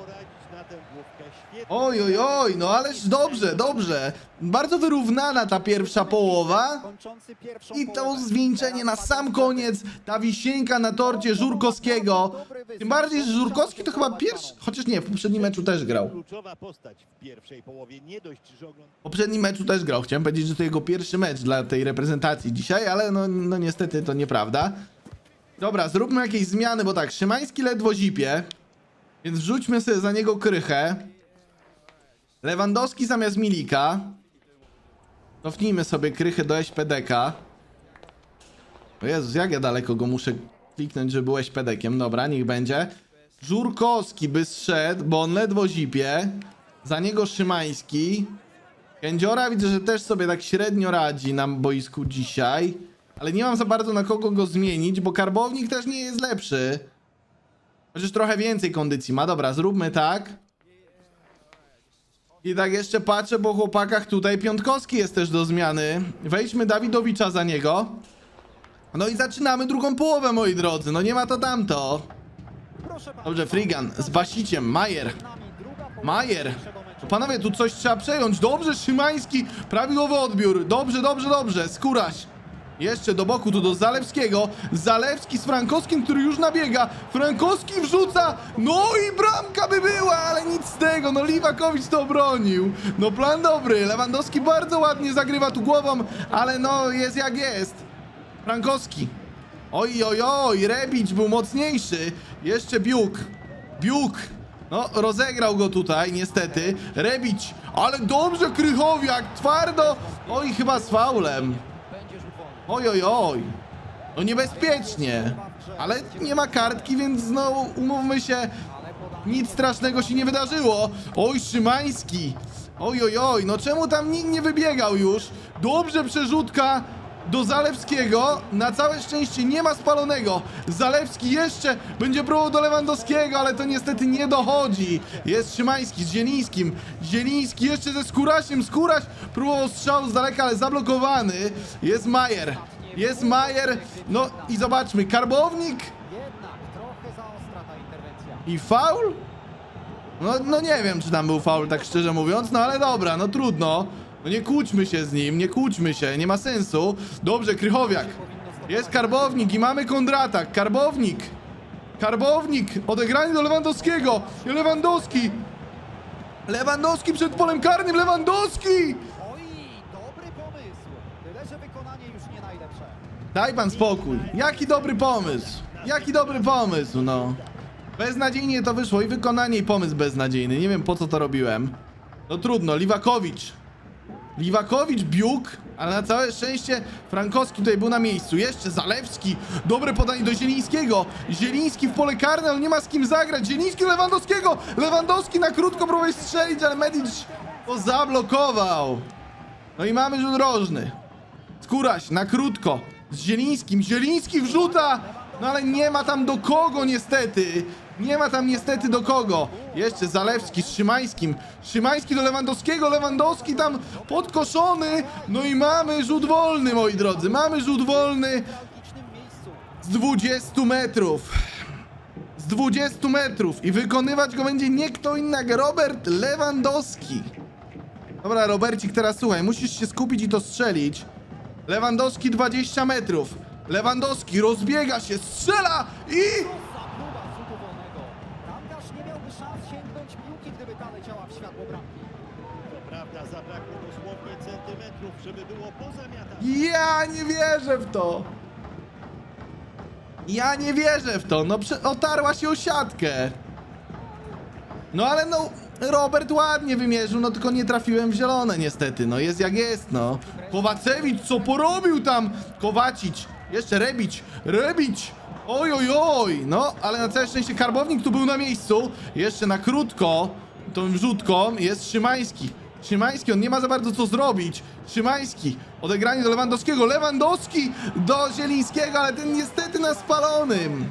Oj, oj, oj, no ależ dobrze, dobrze. Bardzo wyrównana ta pierwsza połowa. I to zwieńczenie na sam koniec, ta wisienka na torcie Żurkowskiego. Tym bardziej, że Żurkowski to chyba pierwszy, chociaż nie, w poprzednim meczu też grał. W poprzednim meczu też grał. Chciałem powiedzieć, że to jego pierwszy mecz dla tej reprezentacji dzisiaj, ale no, no niestety to nieprawda. Dobra, zróbmy jakieś zmiany, bo tak, Szymański ledwo zipie, więc wrzućmy sobie za niego Krychę. Lewandowski zamiast Milika. Cofnijmy sobie Krychę do Eśpedeka. O Jezus, jak ja daleko go muszę kliknąć, żeby był Eśpedekiem. Dobra, niech będzie. Żurkowski by zszedł, bo on ledwo zipie. Za niego Szymański. Kędziora widzę, że też sobie tak średnio radzi na boisku dzisiaj. Ale nie mam za bardzo na kogo go zmienić, bo Karbownik też nie jest lepszy. Chociaż trochę więcej kondycji ma. Dobra, zróbmy tak. I tak jeszcze patrzę po chłopakach tutaj. Piątkowski jest też do zmiany. Wejdźmy Dawidowicza za niego. No i zaczynamy drugą połowę, moi drodzy. No nie ma to tamto. Dobrze, Frigan z Basiciem. Majer. Majer. Panowie, tu coś trzeba przejąć. Dobrze, Szymański. Prawidłowy odbiór. Dobrze, dobrze, dobrze. Skóraś. Jeszcze do boku, tu do Zalewskiego. Zalewski z Frankowskim, który już nabiega. Frankowski wrzuca. No i bramka by była, ale nic z tego. No Liwakowicz to obronił. No plan dobry. Lewandowski bardzo ładnie zagrywa tu głową, ale no jest jak jest. Frankowski. Oj, oj, oj. Rebić był mocniejszy. Jeszcze Biuk. Biuk. No, rozegrał go tutaj, niestety. Rebić. Ale dobrze Krychowiak. Twardo. Oj, chyba z faulem. Oj, oj, oj. No niebezpiecznie. Ale nie ma kartki, więc no umówmy się, nic strasznego się nie wydarzyło. Oj, Szymański. Oj, oj, oj. No czemu tam nikt nie wybiegał już? Dobrze przerzutka do Zalewskiego. Na całe szczęście nie ma spalonego. Zalewski jeszcze będzie próbował do Lewandowskiego, ale to niestety nie dochodzi. Jest Szymański z Zielińskim. Zieliński jeszcze ze Skórasiem. Skóraś próbował strzału z daleka, ale zablokowany. Jest Majer. Jest Majer. No i zobaczmy. Karbownik. Jednak trochę za ostra ta interwencja. I faul? No, no nie wiem, czy tam był faul, tak szczerze mówiąc. No ale dobra, no trudno. No nie kłóćmy się z nim, nie kłóćmy się, nie ma sensu. Dobrze, Krychowiak. Jest Karbownik i mamy kontratak. Karbownik. Karbownik. Odegranie do Lewandowskiego. Lewandowski. Lewandowski przed polem karnym. Lewandowski. Oj, dobry pomysł. Tyle, że wykonanie już nie najlepsze. Daj pan spokój. Jaki dobry pomysł. Jaki dobry pomysł, no. Beznadziejnie to wyszło i wykonanie i pomysł beznadziejny. Nie wiem, po co to robiłem. No trudno, Liwakowicz. Liwakowicz, Biuk, ale na całe szczęście Frankowski tutaj był na miejscu. Jeszcze Zalewski, dobre podanie do Zielińskiego. Zieliński w pole karne, ale nie ma z kim zagrać. Zieliński do Lewandowskiego. Lewandowski na krótko próbuje strzelić, ale Medic to zablokował. No i mamy rzut rożny. Skóraś na krótko z Zielińskim. Zieliński wrzuta, no ale nie ma tam do kogo niestety. Nie ma tam niestety do kogo. Jeszcze Zalewski z Szymańskim. Szymański do Lewandowskiego. Lewandowski tam podkoszony. No i mamy rzut wolny, moi drodzy. Mamy rzut wolny z dwudziestu metrów. Z dwudziestu metrów. I wykonywać go będzie nie kto inny jak Robert Lewandowski. Dobra, Robercik, teraz słuchaj. Musisz się skupić i to strzelić. Lewandowski dwadzieścia metrów. Lewandowski rozbiega się, strzela i... Bramkarz nie miałby szans sięgnąć piłki, gdyby ta leciała w światło bramki. To prawda, zabrakło dosłownie centymetrów, żeby było poza miatami. Ja nie wierzę w to. Ja nie wierzę w to. No prze- otarła się o siatkę. No ale no, Robert ładnie wymierzył, no tylko nie trafiłem w zielone niestety. No jest jak jest, no. Kowacewicz, co porobił tam? Kowacić. Jeszcze Rebić. Rebić. Oj, oj, oj. No, ale na całe szczęście Karbownik tu był na miejscu. Jeszcze na krótko tą wrzutką jest Szymański. Szymański, on nie ma za bardzo co zrobić. Szymański, odegranie do Lewandowskiego. Lewandowski do Zielińskiego, ale ten niestety na spalonym.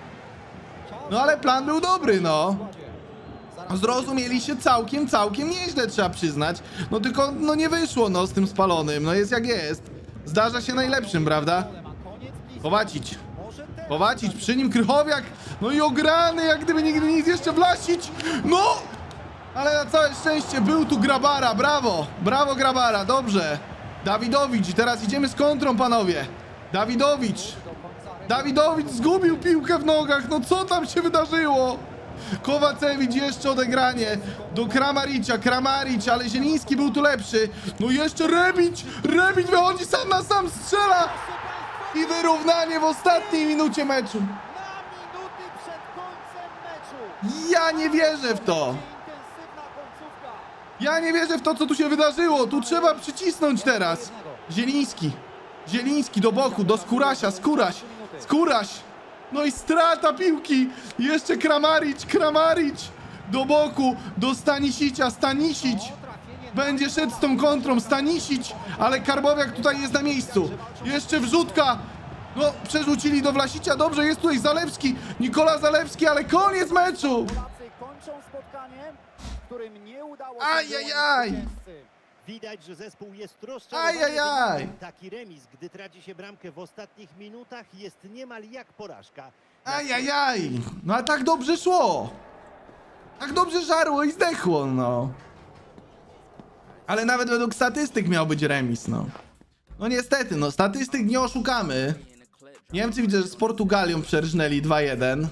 No ale plan był dobry, no. Zrozumieli się całkiem, całkiem nieźle, trzeba przyznać. No tylko, no nie wyszło, no, z tym spalonym. No jest jak jest. Zdarza się najlepszym, prawda? Kowacić. Kowacić, przy nim Krychowiak. No i ograny, jak gdyby nigdy nic, jeszcze Vlasić. No! Ale na całe szczęście był tu Grabara, brawo. Brawo Grabara, dobrze. Dawidowicz, i teraz idziemy z kontrą, panowie. Dawidowicz. Dawidowicz zgubił piłkę w nogach, no co tam się wydarzyło? Kowacewicz, jeszcze odegranie do Kramaricia, Kramaric, ale Zieliński był tu lepszy. No jeszcze Rebić, Rebić wychodzi sam na sam, strzela i wyrównanie w ostatniej minucie meczu. Na minuty przed końcem meczu. Ja nie wierzę w to. Intensywna końcówka. Ja nie wierzę w to, co tu się wydarzyło. Tu trzeba przycisnąć teraz. Zieliński, Zieliński do boku, do Skórasia, Skóraś, Skóraś. No i strata piłki. Jeszcze Kramaric, Kramaric. Do boku, do Stanisicia, Stanisić. Będzie szedł z tą kontrą, Stanisić. Ale Karbowiak tutaj jest na miejscu. Jeszcze wrzutka. No, przerzucili do Vlasicia. Dobrze, jest tutaj Zalewski. Nikola Zalewski, ale koniec meczu. Polacy kończą spotkanie, w którym nie udało się Ajajaj. wyłonić zwycięzcy. Widać, że zespół jest rozczarowany. Ajajaj. wynikiem. Taki remis, gdy traci się bramkę w ostatnich minutach, jest niemal jak porażka. Ajajaj. No a tak dobrze szło. Tak dobrze żarło i zdechło, no. Ale nawet według statystyk miał być remis, no. No No niestety, no statystyk nie oszukamy. Niemcy widzę, że z Portugalią przerżnęli dwa jeden.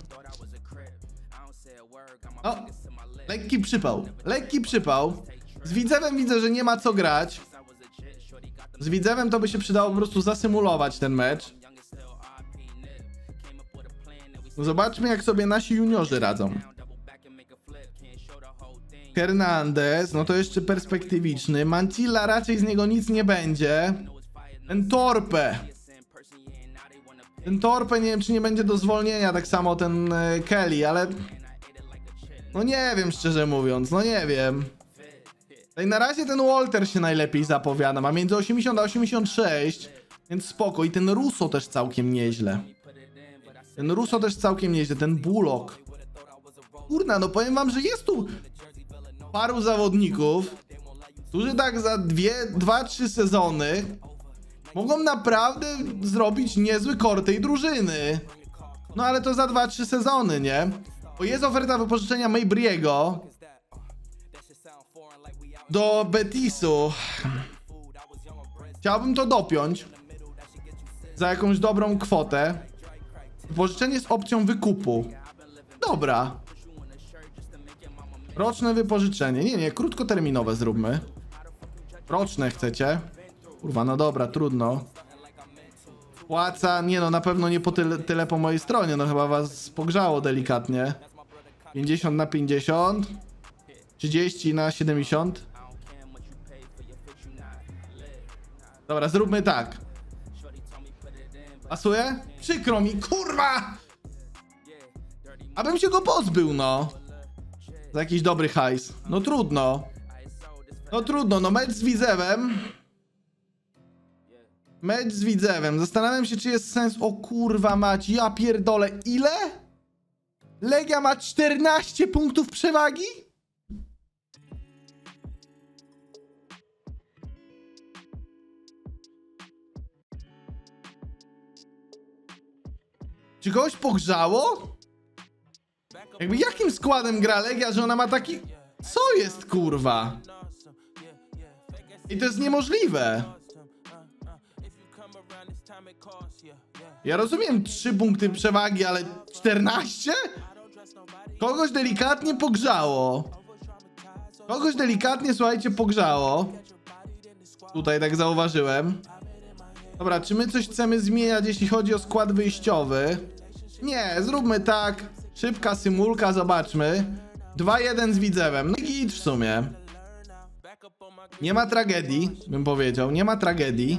O, lekki przypał, lekki przypał. Z Widzewem widzę, że nie ma co grać. Z Widzewem to by się przydało po prostu zasymulować ten mecz. Zobaczmy, jak sobie nasi juniorzy radzą. Hernandez, no to jeszcze perspektywiczny. Mancilla raczej z niego nic nie będzie. Ten Torpe. Ten Torpe, nie wiem, czy nie będzie do zwolnienia, tak samo ten e, Kelly, ale... No nie wiem, szczerze mówiąc, no nie wiem. Tutaj na razie ten Walter się najlepiej zapowiada, ma między osiemdziesiąt a osiemdziesiąt sześć, więc spoko. I ten Russo też całkiem nieźle. Ten Russo też całkiem nieźle, ten Bullock. Kurna, no powiem wam, że jest tu paru zawodników, którzy tak za dwie, dwa, trzy sezony mogą naprawdę zrobić niezły core tej drużyny. No ale to za dwa, trzy sezony, nie? Bo jest oferta wypożyczenia Maybriego do Betisu. Chciałbym to dopiąć za jakąś dobrą kwotę. Wypożyczenie z opcją wykupu. Dobra. Roczne wypożyczenie. Nie, nie, krótkoterminowe zróbmy. Roczne chcecie? Kurwa, no dobra, trudno. Płaca, nie no, na pewno nie po tyle, tyle po mojej stronie, no chyba was pogrzało delikatnie. pięćdziesiąt na pięćdziesiąt. trzydzieści na siedemdziesiąt. Dobra, zróbmy tak. Pasuje? Przykro mi, kurwa! Abym się go pozbył, no. Za jakiś dobry hajs. No trudno. No trudno, no mecz z Widzewem. Mecz z Widzewem. Zastanawiam się, czy jest sens... O kurwa mać, ja pierdolę. Ile? Legia ma czternaście punktów przewagi? Czy kogoś pogrzało? Jakby jakim składem gra Legia, że ona ma taki... Co jest, kurwa? I to jest niemożliwe. Ja rozumiem trzy punkty przewagi, ale czternaście? Kogoś delikatnie pogrzało. Kogoś delikatnie, słuchajcie, pogrzało. Tutaj tak zauważyłem. Dobra, czy my coś chcemy zmieniać, jeśli chodzi o skład wyjściowy? Nie, zróbmy tak. Szybka symulka, zobaczmy. dwa jeden z Widzewem. No i git w sumie. Nie ma tragedii, bym powiedział. Nie ma tragedii.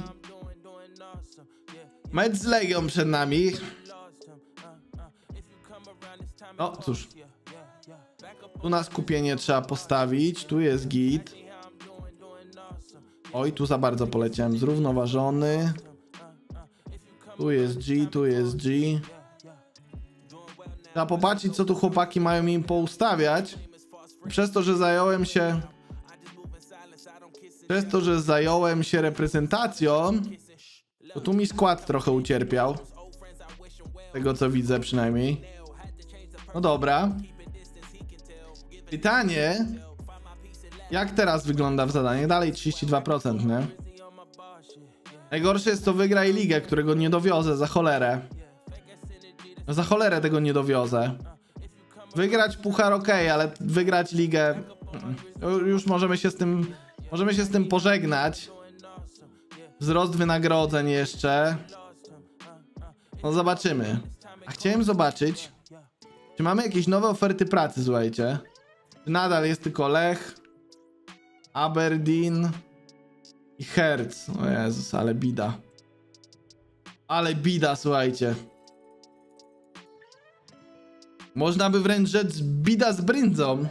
Mecz z Legią przed nami. No cóż. Tu na skupienie trzeba postawić. Tu jest git. Oj, tu za bardzo poleciałem. Zrównoważony. Tu jest G, tu jest G. Trzeba popatrzeć, co tu chłopaki mają im poustawiać. Przez to, że zająłem się... Przez to, że zająłem się reprezentacją, to tu mi skład trochę ucierpiał. Z tego, co widzę przynajmniej. No dobra. Pytanie... Jak teraz wygląda w zadaniu? Dalej trzydzieści dwa procent, nie? Najgorsze jest to wygraj ligę, którego nie dowiozę za cholerę. No za cholerę tego nie dowiozę. Wygrać puchar ok, ale wygrać ligę... Już możemy się z tym... Możemy się z tym pożegnać. Wzrost wynagrodzeń jeszcze. No zobaczymy. A chciałem zobaczyć, czy mamy jakieś nowe oferty pracy, słuchajcie. Nadal jest tylko Lech, Aberdeen i Hertz. O Jezus, ale bida. Ale bida, słuchajcie. Można by wręcz rzec bida z bryndzą.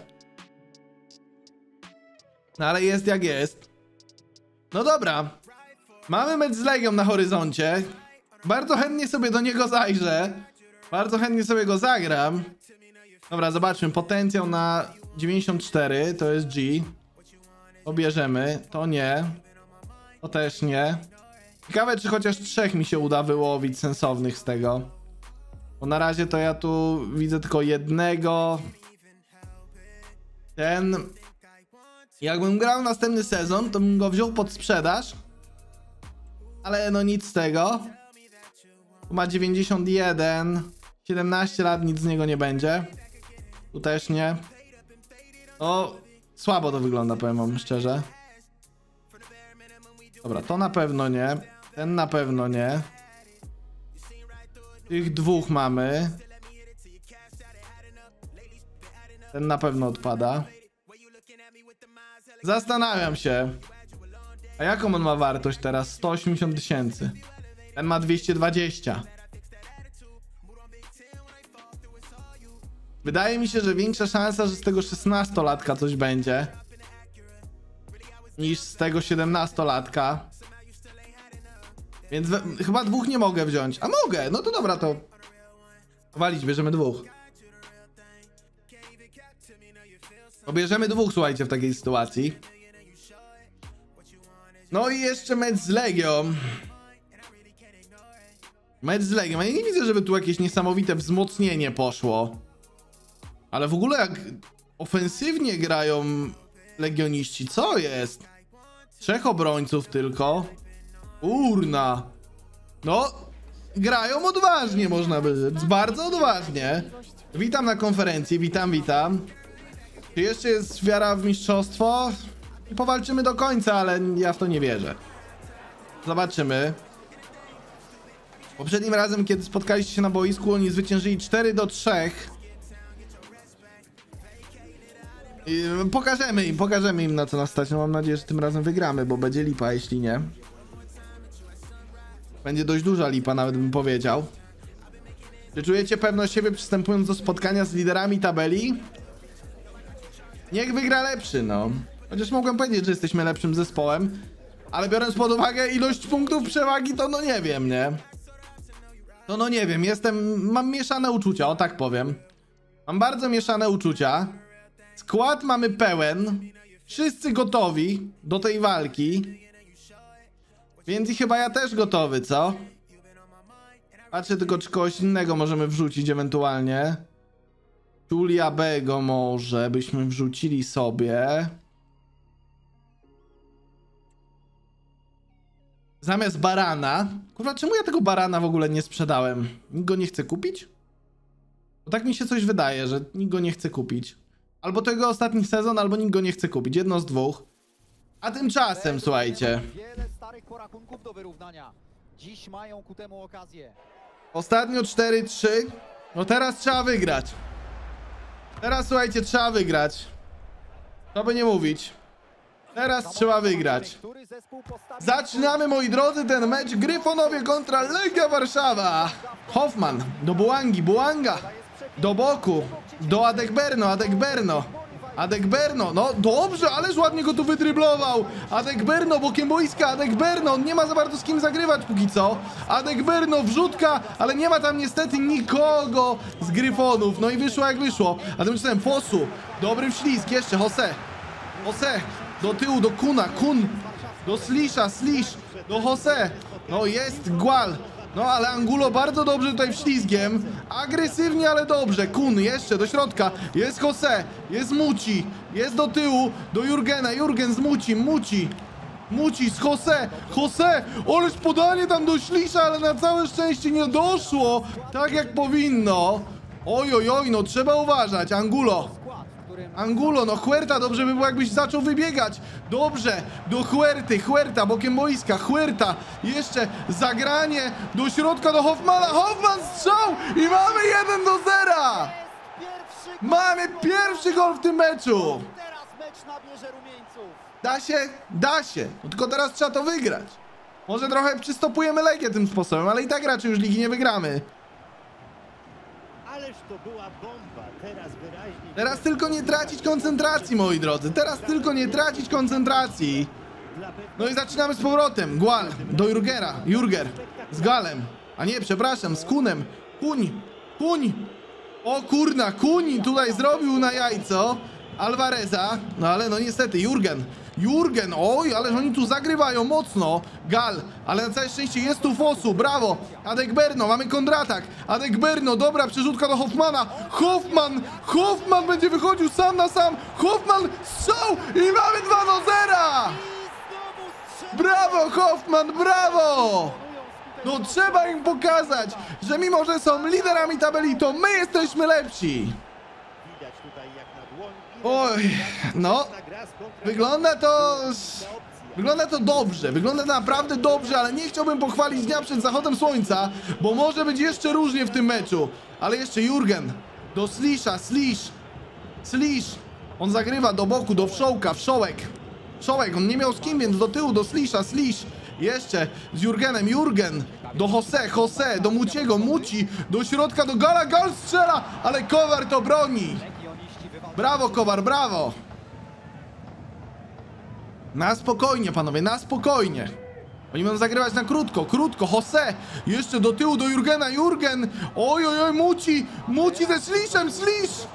No ale jest jak jest. No dobra. Mamy mecz z Legią na horyzoncie. Bardzo chętnie sobie do niego zajrzę. Bardzo chętnie sobie go zagram. Dobra, zobaczmy. Potencjał na dziewięćdziesiąt cztery to jest G. To bierzemy. To nie. To też nie. Ciekawe, czy chociaż trzech mi się uda wyłowić sensownych z tego. Bo na razie to ja tu widzę tylko jednego. Ten... Jakbym grał następny sezon, to bym go wziął pod sprzedaż Ale no nic z tego. Tu ma dziewięćdziesiąt jeden. siedemnaście lat, nic z niego nie będzie. Tu też nie. O, słabo to wygląda, powiem wam szczerze. Dobra, to na pewno nie. Ten na pewno nie. Tych dwóch mamy. Ten na pewno odpada. Zastanawiam się. A jaką on ma wartość teraz? sto osiemdziesiąt tysięcy. Ten ma dwieście dwadzieścia. Wydaje mi się, że większa szansa, że z tego szesnastolatka coś będzie, niż z tego siedemnastolatka. Więc we, chyba dwóch nie mogę wziąć. A mogę! No to dobra, to walić, bierzemy dwóch. Pobierzemy dwóch, słuchajcie, w takiej sytuacji. No i jeszcze mecz z Legią. Mecz z Legią. Ja nie widzę, żeby tu jakieś niesamowite wzmocnienie poszło. Ale w ogóle jak ofensywnie grają legioniści, co jest? Trzech obrońców tylko. Urna. No, grają odważnie, można by rzec. Bardzo odważnie. Witam na konferencji, witam, witam. Czy jeszcze jest wiara w mistrzostwo? Powalczymy do końca, ale ja w to nie wierzę. Zobaczymy. Poprzednim razem, kiedy spotkaliście się na boisku, oni zwyciężyli cztery do trzech. I pokażemy im, pokażemy im, na co nas stać. No, mam nadzieję, że tym razem wygramy, bo będzie lipa, jeśli nie. Będzie dość duża lipa, nawet bym powiedział. Czy czujecie pewność siebie przystępując do spotkania z liderami tabeli? Niech wygra lepszy, no. Chociaż mogłem powiedzieć, że jesteśmy lepszym zespołem, ale biorąc pod uwagę ilość punktów przewagi, to no nie wiem, nie? To no nie wiem, jestem... Mam mieszane uczucia, o tak powiem. Mam bardzo mieszane uczucia. Skład mamy pełen. Wszyscy gotowi do tej walki. Więc i chyba ja też gotowy, co? Patrzę tylko, czy kogoś innego możemy wrzucić ewentualnie. Julia Bego może byśmy wrzucili sobie. Zamiast Barana. Kurwa, czemu ja tego Barana w ogóle nie sprzedałem? Nikt go nie chce kupić? Bo tak mi się coś wydaje, że nikt go nie chce kupić. Albo to jego ostatni sezon, albo nikt go nie chce kupić. Jedno z dwóch. A tymczasem, słuchajcie. Wiele starych porachunków do wyrównania. Dziś mają ku temu okazję. Ostatnio cztery trzy. No teraz trzeba wygrać. Teraz, słuchajcie, trzeba wygrać. To by nie mówić. Teraz trzeba wygrać. Zaczynamy, moi drodzy, ten mecz. Gryfonowie kontra Legia Warszawa. Hoffman do Błangi, Błanga do boku, do Adekberno, Adekberno, Adekberno, no dobrze, ależ ładnie go tu wydryblował. Adekberno bokiem boiska, Adekberno, on nie ma za bardzo z kim zagrywać póki co. Adekberno, wrzutka, ale nie ma tam niestety nikogo z Gryfonów. No i wyszło jak wyszło. A tymczasem Fosu, dobry wślizg, jeszcze Jose, Jose, do tyłu, do Kuna, Kun, do Slisha, Slish, do Jose, no jest Gual. No ale Angulo bardzo dobrze tutaj wślizgiem. Agresywnie, ale dobrze. Kun jeszcze do środka. Jest Jose. Jest Muci. Jest do tyłu. Do Jurgena. Jurgen z Muci. Muci. Muci z Jose. Jose. Oleż podanie tam do Ślisza, ale na całe szczęście nie doszło tak jak powinno. Oj, oj, oj, no trzeba uważać. Angulo. Angulo, no Huerta, dobrze by było jakbyś zaczął wybiegać. Dobrze, do Huerty, Huerta, bokiem boiska, Huerta. Jeszcze zagranie do środka do Hoffmana. Hoffman strzał i mamy jeden do zera. Mamy pierwszy gol w tym meczu. Teraz mecz nabierze rumieńców. Da się? Da się. No tylko teraz trzeba to wygrać. Może trochę przystopujemy Legię tym sposobem, ale i tak raczej już ligi nie wygramy. Ależ to była bomba. Teraz wyraźnie... Teraz tylko nie tracić koncentracji, moi drodzy. Teraz tylko nie tracić koncentracji. No i zaczynamy z powrotem. Gual do Jurgera. Jurger z Galem. A nie, przepraszam, z Kunem. Kuń. Kuń. O kurna, Kuń tutaj zrobił na jajco Alvareza. No ale no niestety, Jurgen. Jurgen, oj, ależ oni tu zagrywają mocno. Gal, ale na całe szczęście jest tu Fosu, brawo. Adekberno, mamy kontratak. Adekberno, dobra, przerzutka do Hoffmana. Hoffman, Hoffman będzie wychodził sam na sam. Hoffman, strzał i mamy dwa do zera. Brawo, Hoffman, brawo! No trzeba im pokazać, że mimo, że są liderami tabeli, to my jesteśmy lepsi. Widać tutaj jak na dłoń. Oj, no, wygląda to... Wygląda to dobrze, wygląda to naprawdę dobrze, ale nie chciałbym pochwalić dnia przed zachodem słońca, bo może być jeszcze różnie w tym meczu. Ale jeszcze Jurgen, do Slisha, Slish, Slish, on zagrywa do boku, do Wszołka, Wszołek, Wszołek, on nie miał z kim, więc do tyłu, do Slisha, Slish, jeszcze z Jurgenem, Jurgen, do Jose, Jose, do Muciego, Muci, do środka, do Gala, Gal strzela, ale Kowar to broni. Brawo, Kowar, brawo. Na spokojnie, panowie, na spokojnie. Oni będą zagrywać na krótko, krótko, Jose, jeszcze do tyłu, do Jurgena, Jurgen, oj, oj, oj, Muci, Muci ze Slishem, Slish.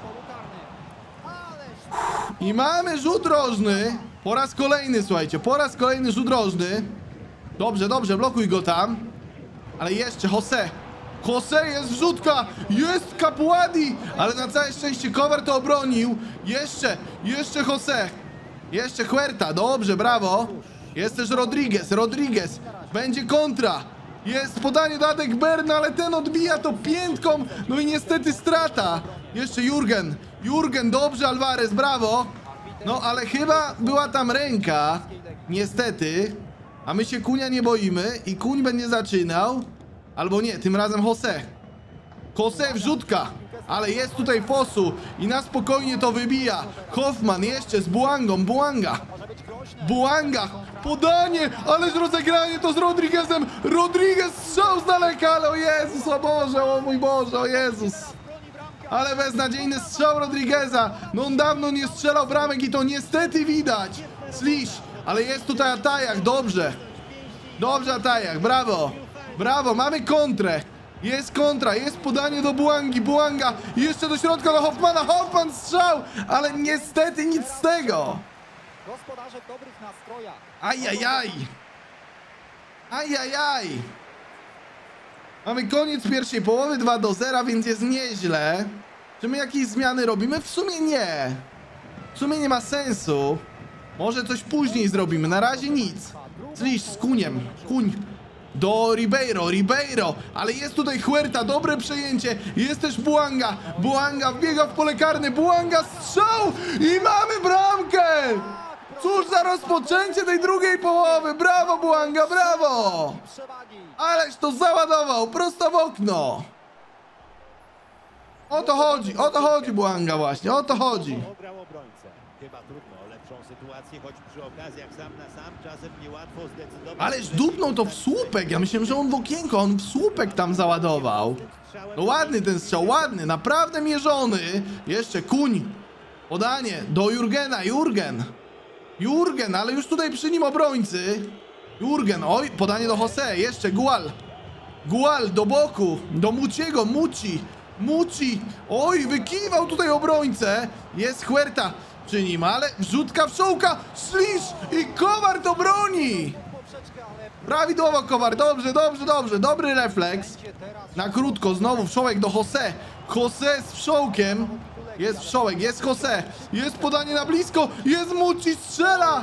I mamy rzut rożny, po raz kolejny, słuchajcie, po raz kolejny rzut rożny. Dobrze, dobrze, blokuj go tam. Ale jeszcze Jose, Jose jest wrzutka, jest Capuadi, ale na całe szczęście Kowar to obronił. Jeszcze, jeszcze Jose. Jeszcze Huerta, dobrze, brawo. Jest też Rodriguez, Rodriguez. Będzie kontra. Jest podanie do Adegberna, ale ten odbija to piętką. No i niestety strata. Jeszcze Jurgen, Jurgen, dobrze, Alvarez, brawo. No ale chyba była tam ręka. Niestety. A my się Kunia nie boimy i Kuń będzie zaczynał. Albo nie, tym razem Jose. Jose wrzutka. Ale jest tutaj Fosu i na spokojnie to wybija. Hoffman jeszcze z Buangą, Buanga. Buanga, podanie, ależ rozegranie to z Rodriguezem. Rodriguez strzał z daleka, ale o Jezus, o Boże, o mój Boże, o Jezus. Ale beznadziejny strzał Rodrigueza. No on dawno nie strzelał bramek i to niestety widać. Slish, ale jest tutaj Atajach, dobrze. Dobrze Atajach, brawo. Brawo, mamy kontrę. Jest kontra, jest podanie do Buangi, Buanga, jeszcze do środka do Hoffmana, Hoffman strzał, ale niestety nic z tego. Gospodarze w dobrych nastrojach. Ajajaj. Ajajaj. Mamy koniec pierwszej połowy, dwa do zera, więc jest nieźle. Czy my jakieś zmiany robimy? W sumie nie. W sumie nie ma sensu. Może coś później zrobimy, na razie nic. Slish z Kuniem, Kuń. Do Ribeiro, Ribeiro, ale jest tutaj Huerta, dobre przejęcie, jest też Buanga, Buanga wbiega w pole karne, Buanga strzał i mamy bramkę! Cóż za rozpoczęcie tej drugiej połowy, brawo Buanga, brawo! Aleś to załadował, prosto w okno! O to chodzi, o to chodzi Buanga właśnie, o to chodzi. Ograł obrońcę. Chyba trudno o lepszą sytuację, choć przy okazjach sam na sam czasem niełatwo zdecydować. Ależ dupnął to w słupek, ja myślałem, że on w okienko, on w słupek tam załadował. No ładny ten strzał, ładny, naprawdę mierzony. Jeszcze Kuń. Podanie do Jurgena, Jurgen. Jurgen, ale już tutaj przy nim obrońcy. Jurgen, oj, podanie do Jose, jeszcze Gual. Gual do boku, do Muciego, Muci. Muci, oj, wykiwał tutaj obrońcę. Jest Huerta przy nim, ale wrzutka Wszołka, Slish i Kowar to broni. Prawidłowo Kowar, dobrze, dobrze, dobrze, dobry refleks. Na krótko, znowu Wszołek do Jose. Jose z Wszołkiem. Jest Wszołek, jest Jose. Jest podanie na blisko, jest Muci, strzela.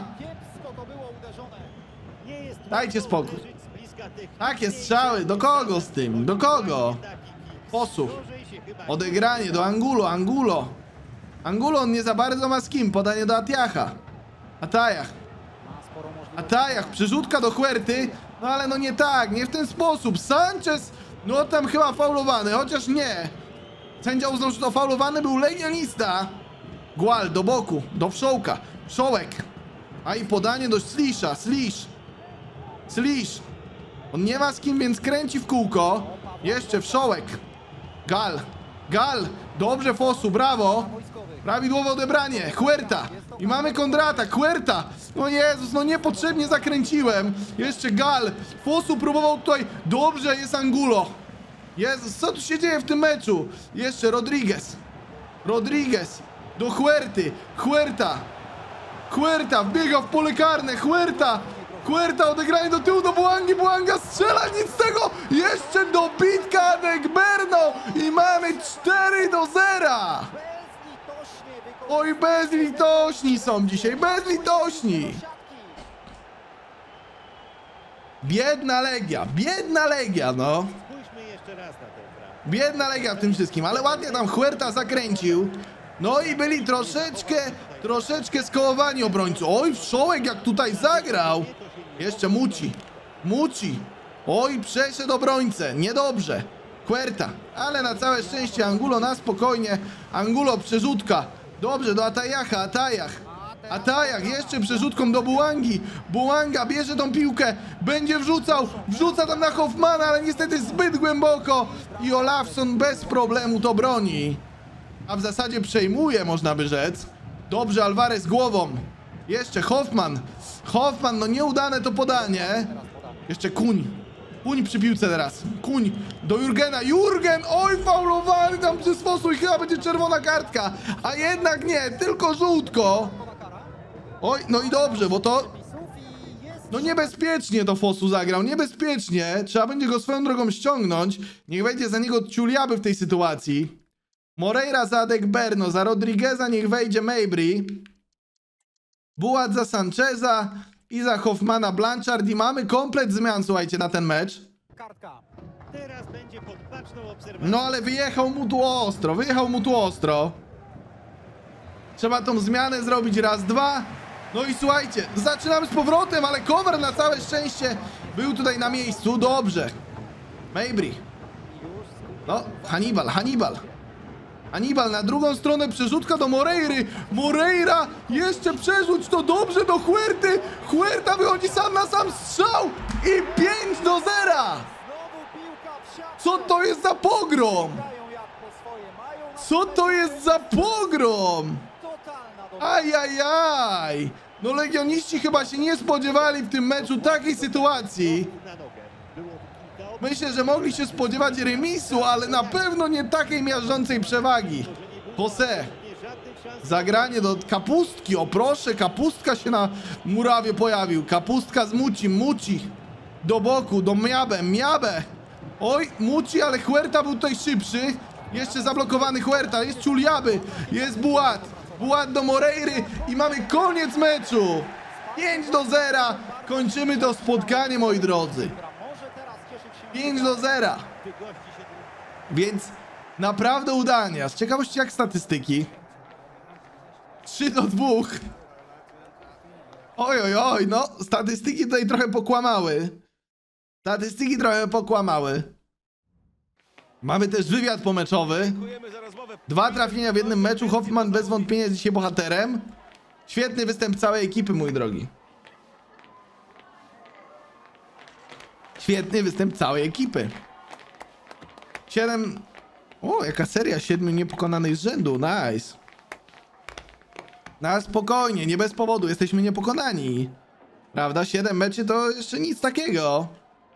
Dajcie spokój. Takie strzały, do kogo z tym, do kogo? Fosu. Odegranie do Angulo, Angulo. Angulo on nie za bardzo ma z kim, podanie do Atiacha. Atajach. Atajach, przerzutka do Huerty. No ale no nie tak, nie w ten sposób. Sanchez, no tam chyba faulowany, chociaż nie. Sędzia uznał, że to faulowany był legionista. Gual do boku, do Wszołka. Wszołek. A i podanie do Slisha, Slish. Slish. On nie ma z kim, więc kręci w kółko. Jeszcze Wszołek. Gal. Gal. Dobrze Fosu, brawo. Prawidłowe odebranie. Huerta. I mamy kontratak. Huerta. No Jezus, no niepotrzebnie zakręciłem. Jeszcze Gal. Fosu próbował tutaj. Dobrze, jest Angulo. Jezus, co tu się dzieje w tym meczu? Jeszcze Rodriguez. Rodriguez. Do Huerty. Huerta. Huerta wbiega w pole karne. Huerta. Huerta, odegranie do tyłu do Buangi, Buanga strzela, nic z tego, jeszcze dobitka Adegberno i mamy cztery do zera. Oj, bezlitośni są dzisiaj, bezlitośni. Biedna Legia, biedna Legia, no. Spójrzmy jeszcze raz na tę bramkę. Biedna Legia w tym wszystkim, ale ładnie tam Huerta zakręcił. No i byli troszeczkę, troszeczkę skołowani obrońcy. Oj, Wszołek jak tutaj zagrał. Jeszcze Muci, Muci. Oj, przeszedł obrońcę, niedobrze. Huerta, ale na całe szczęście Angulo na spokojnie. Angulo przerzutka. Dobrze, do Atajacha, Atajach. Atajach jeszcze przerzutką do Bułangi. Bułanga bierze tą piłkę. Będzie wrzucał. Wrzuca tam na Hoffmana, ale niestety zbyt głęboko. I Olafsson bez problemu to broni. A w zasadzie przejmuje, można by rzec. Dobrze, Alvarez głową. Jeszcze Hoffman. Hoffman, no nieudane to podanie. Jeszcze Kuń. Kuń przy piłce teraz. Kuń do Jurgena. Jurgen! Oj, faulowany tam przez Fosu i chyba będzie czerwona kartka. A jednak nie, tylko żółtko. Oj, no i dobrze, bo to... No niebezpiecznie to Fosu zagrał, niebezpiecznie. Trzeba będzie go swoją drogą ściągnąć. Niech wejdzie za niego Ciuliaby w tej sytuacji. Moreira za Adegberno, za Rodrigueza niech wejdzie Mejbri. Bułat za Sancheza i za Hoffmana Blanchard. I mamy komplet zmian, słuchajcie, na ten mecz. Kartka. Teraz będzie pod baczną obserwacją. No ale wyjechał mu tu ostro, wyjechał mu tu ostro. Trzeba tą zmianę zrobić raz, dwa. No i słuchajcie, zaczynamy z powrotem, ale Kowar na całe szczęście był tutaj na miejscu. Dobrze. Mejbri. No, Hannibal, Hannibal. Hannibal na drugą stronę, przerzutka do Moreiry. Moreira, jeszcze przerzuć to dobrze do Huerty. Huerta wychodzi sam na sam strzał i pięć do zera. Znowu piłka w siatce. Co to jest za pogrom? Grają jak po swoje, mają na Co to jest za pogrom? totalna dobra. Ajajaj! No legioniści chyba się nie spodziewali w tym meczu takiej sytuacji. Na nogę. Było tu kilka Myślę, że mogli się spodziewać remisu, ale na pewno nie takiej miażdżącej przewagi. Jose, nie żadnych szans. zagranie do Kapustki. O proszę, Kapustka się na murawie pojawił. Kapustka z Muci, Muci. Do boku, do Miabe, Miabe. Oj, Muci, ale Huerta był tutaj szybszy. Jeszcze zablokowany Huerta, jest Ciuliaby, jest Bułat. Bułat do Moreiry i mamy koniec meczu. pięć do zera. Kończymy to spotkanie, moi drodzy. Może teraz cieszyć się pięć do zera. Tych gości się tu Więc naprawdę udanie. A z ciekawości jak statystyki? trzy do dwóch. Oj, oj, oj, no statystyki tutaj trochę pokłamały. Statystyki trochę pokłamały. Mamy też wywiad pomeczowy. Dwa trafienia w jednym meczu. Hoffman bez wątpienia jest dzisiaj bohaterem. Świetny występ całej ekipy, mój drogi. Świetny występ całej ekipy. Siedem... O, jaka seria siedmiu niepokonanych z rzędu. Nice. Na spokojnie, nie bez powodu. Jesteśmy niepokonani. Prawda? Siedem meczy to jeszcze nic takiego.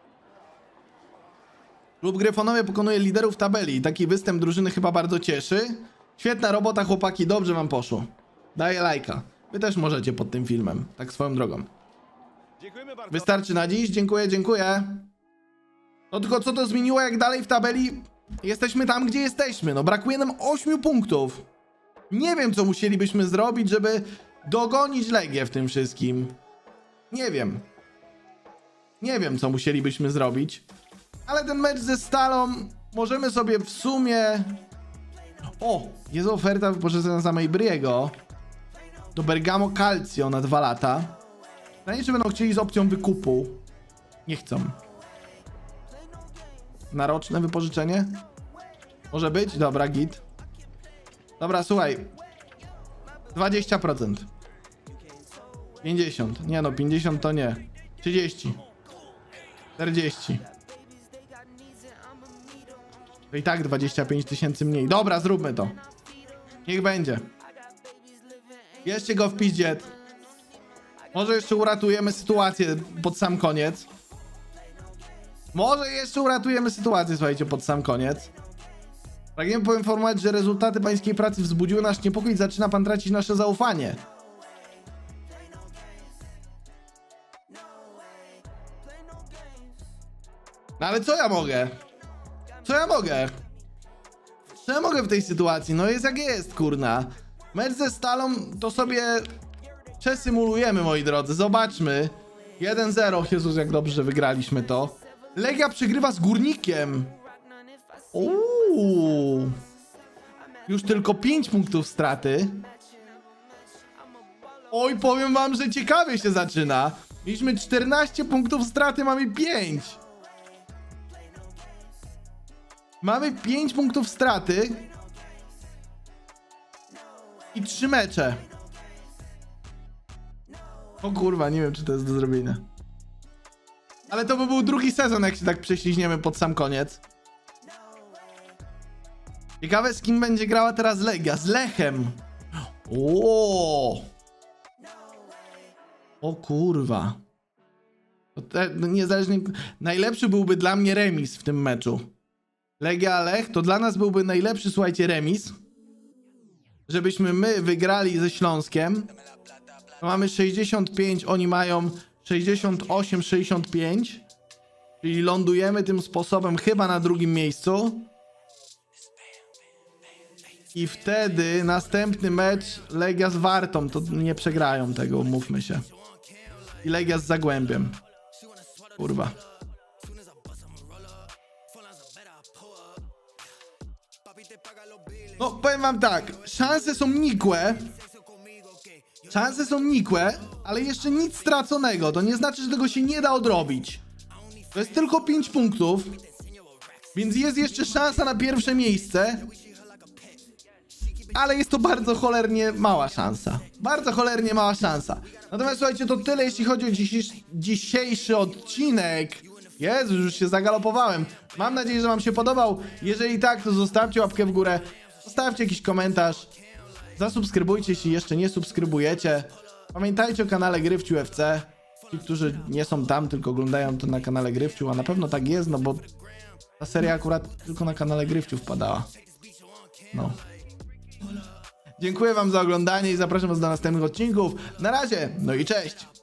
Klub Gryfonowie pokonuje liderów tabeli. Taki występ drużyny chyba bardzo cieszy. Świetna robota, chłopaki. Dobrze wam poszło. Daję lajka. Wy też możecie pod tym filmem. Tak swoją drogą. Dziękujemy bardzo. Wystarczy na dziś. Dziękuję, dziękuję. No tylko co to zmieniło, jak dalej w tabeli jesteśmy tam, gdzie jesteśmy. No brakuje nam ośmiu punktów. Nie wiem, co musielibyśmy zrobić, żeby dogonić Legię w tym wszystkim. Nie wiem. Nie wiem, co musielibyśmy zrobić. Ale ten mecz ze Stalą możemy sobie w sumie... O! Jest oferta wypożyczenia za Mejbriego do Bergamo Calcio na dwa lata. Pytanie, czy będą chcieli z opcją wykupu. Nie chcą. Na roczne wypożyczenie? Może być? Dobra, git. Dobra, słuchaj. dwadzieścia procent. pięćdziesiąt. Nie no, pięćdziesiąt to nie. trzydzieści. czterdzieści. To i tak dwadzieścia pięć tysięcy mniej. Dobra, zróbmy to. Niech będzie. Jeszcze go w pizdziet. Może jeszcze uratujemy sytuację pod sam koniec. Może jeszcze uratujemy sytuację, słuchajcie, pod sam koniec. Pragniemy poinformować, że rezultaty pańskiej pracy wzbudziły nasz niepokój i zaczyna pan tracić nasze zaufanie. No ale co ja mogę? Co ja mogę? Co ja mogę w tej sytuacji? No jest jak jest, kurna. Mecz ze Stalą to sobie przesymulujemy, moi drodzy. Zobaczmy, jeden zero. Jezus, jak dobrze, że wygraliśmy to. Legia przegrywa z Górnikiem. Uuu. Już tylko pięć punktów straty. Oj, powiem wam, że ciekawie się zaczyna. Mieliśmy czternaście punktów straty, mamy pięć. Mamy pięć punktów straty. I trzy mecze. O kurwa, nie wiem, czy to jest do zrobienia. Ale to by był drugi sezon, jak się tak prześliźniemy pod sam koniec. Ciekawe, z kim będzie grała teraz Legia. Z Lechem. O. O kurwa. To te, no niezależnie... Najlepszy byłby dla mnie remis w tym meczu. Legia Lech to dla nas byłby najlepszy, słuchajcie, remis. Żebyśmy my wygrali ze Śląskiem. Mamy sześćdziesiąt pięć, oni mają sześćdziesiąt osiem sześćdziesiąt pięć. Czyli lądujemy tym sposobem chyba na drugim miejscu. I wtedy następny mecz Legia z Wartą, to nie przegrają tego, umówmy się. I Legia z Zagłębiem. Kurwa. No, powiem wam tak, szanse są nikłe. Szanse są nikłe, ale jeszcze nic straconego. To nie znaczy, że tego się nie da odrobić. To jest tylko pięć punktów. Więc jest jeszcze szansa na pierwsze miejsce. Ale jest to bardzo cholernie mała szansa. Bardzo cholernie mała szansa. Natomiast słuchajcie, to tyle, jeśli chodzi o dzisiejszy, dzisiejszy odcinek. Jezu, już się zagalopowałem. Mam nadzieję, że wam się podobał. Jeżeli tak, to zostawcie łapkę w górę. Zostawcie jakiś komentarz. Zasubskrybujcie, jeśli jeszcze nie subskrybujecie. Pamiętajcie o kanale Grywciu F C. Ci, którzy nie są tam, tylko oglądają to na kanale Grywciu, a na pewno tak jest, no bo ta seria akurat tylko na kanale Grywciu wpadała. No. Dziękuję wam za oglądanie i zapraszam was do następnych odcinków. Na razie, no i cześć!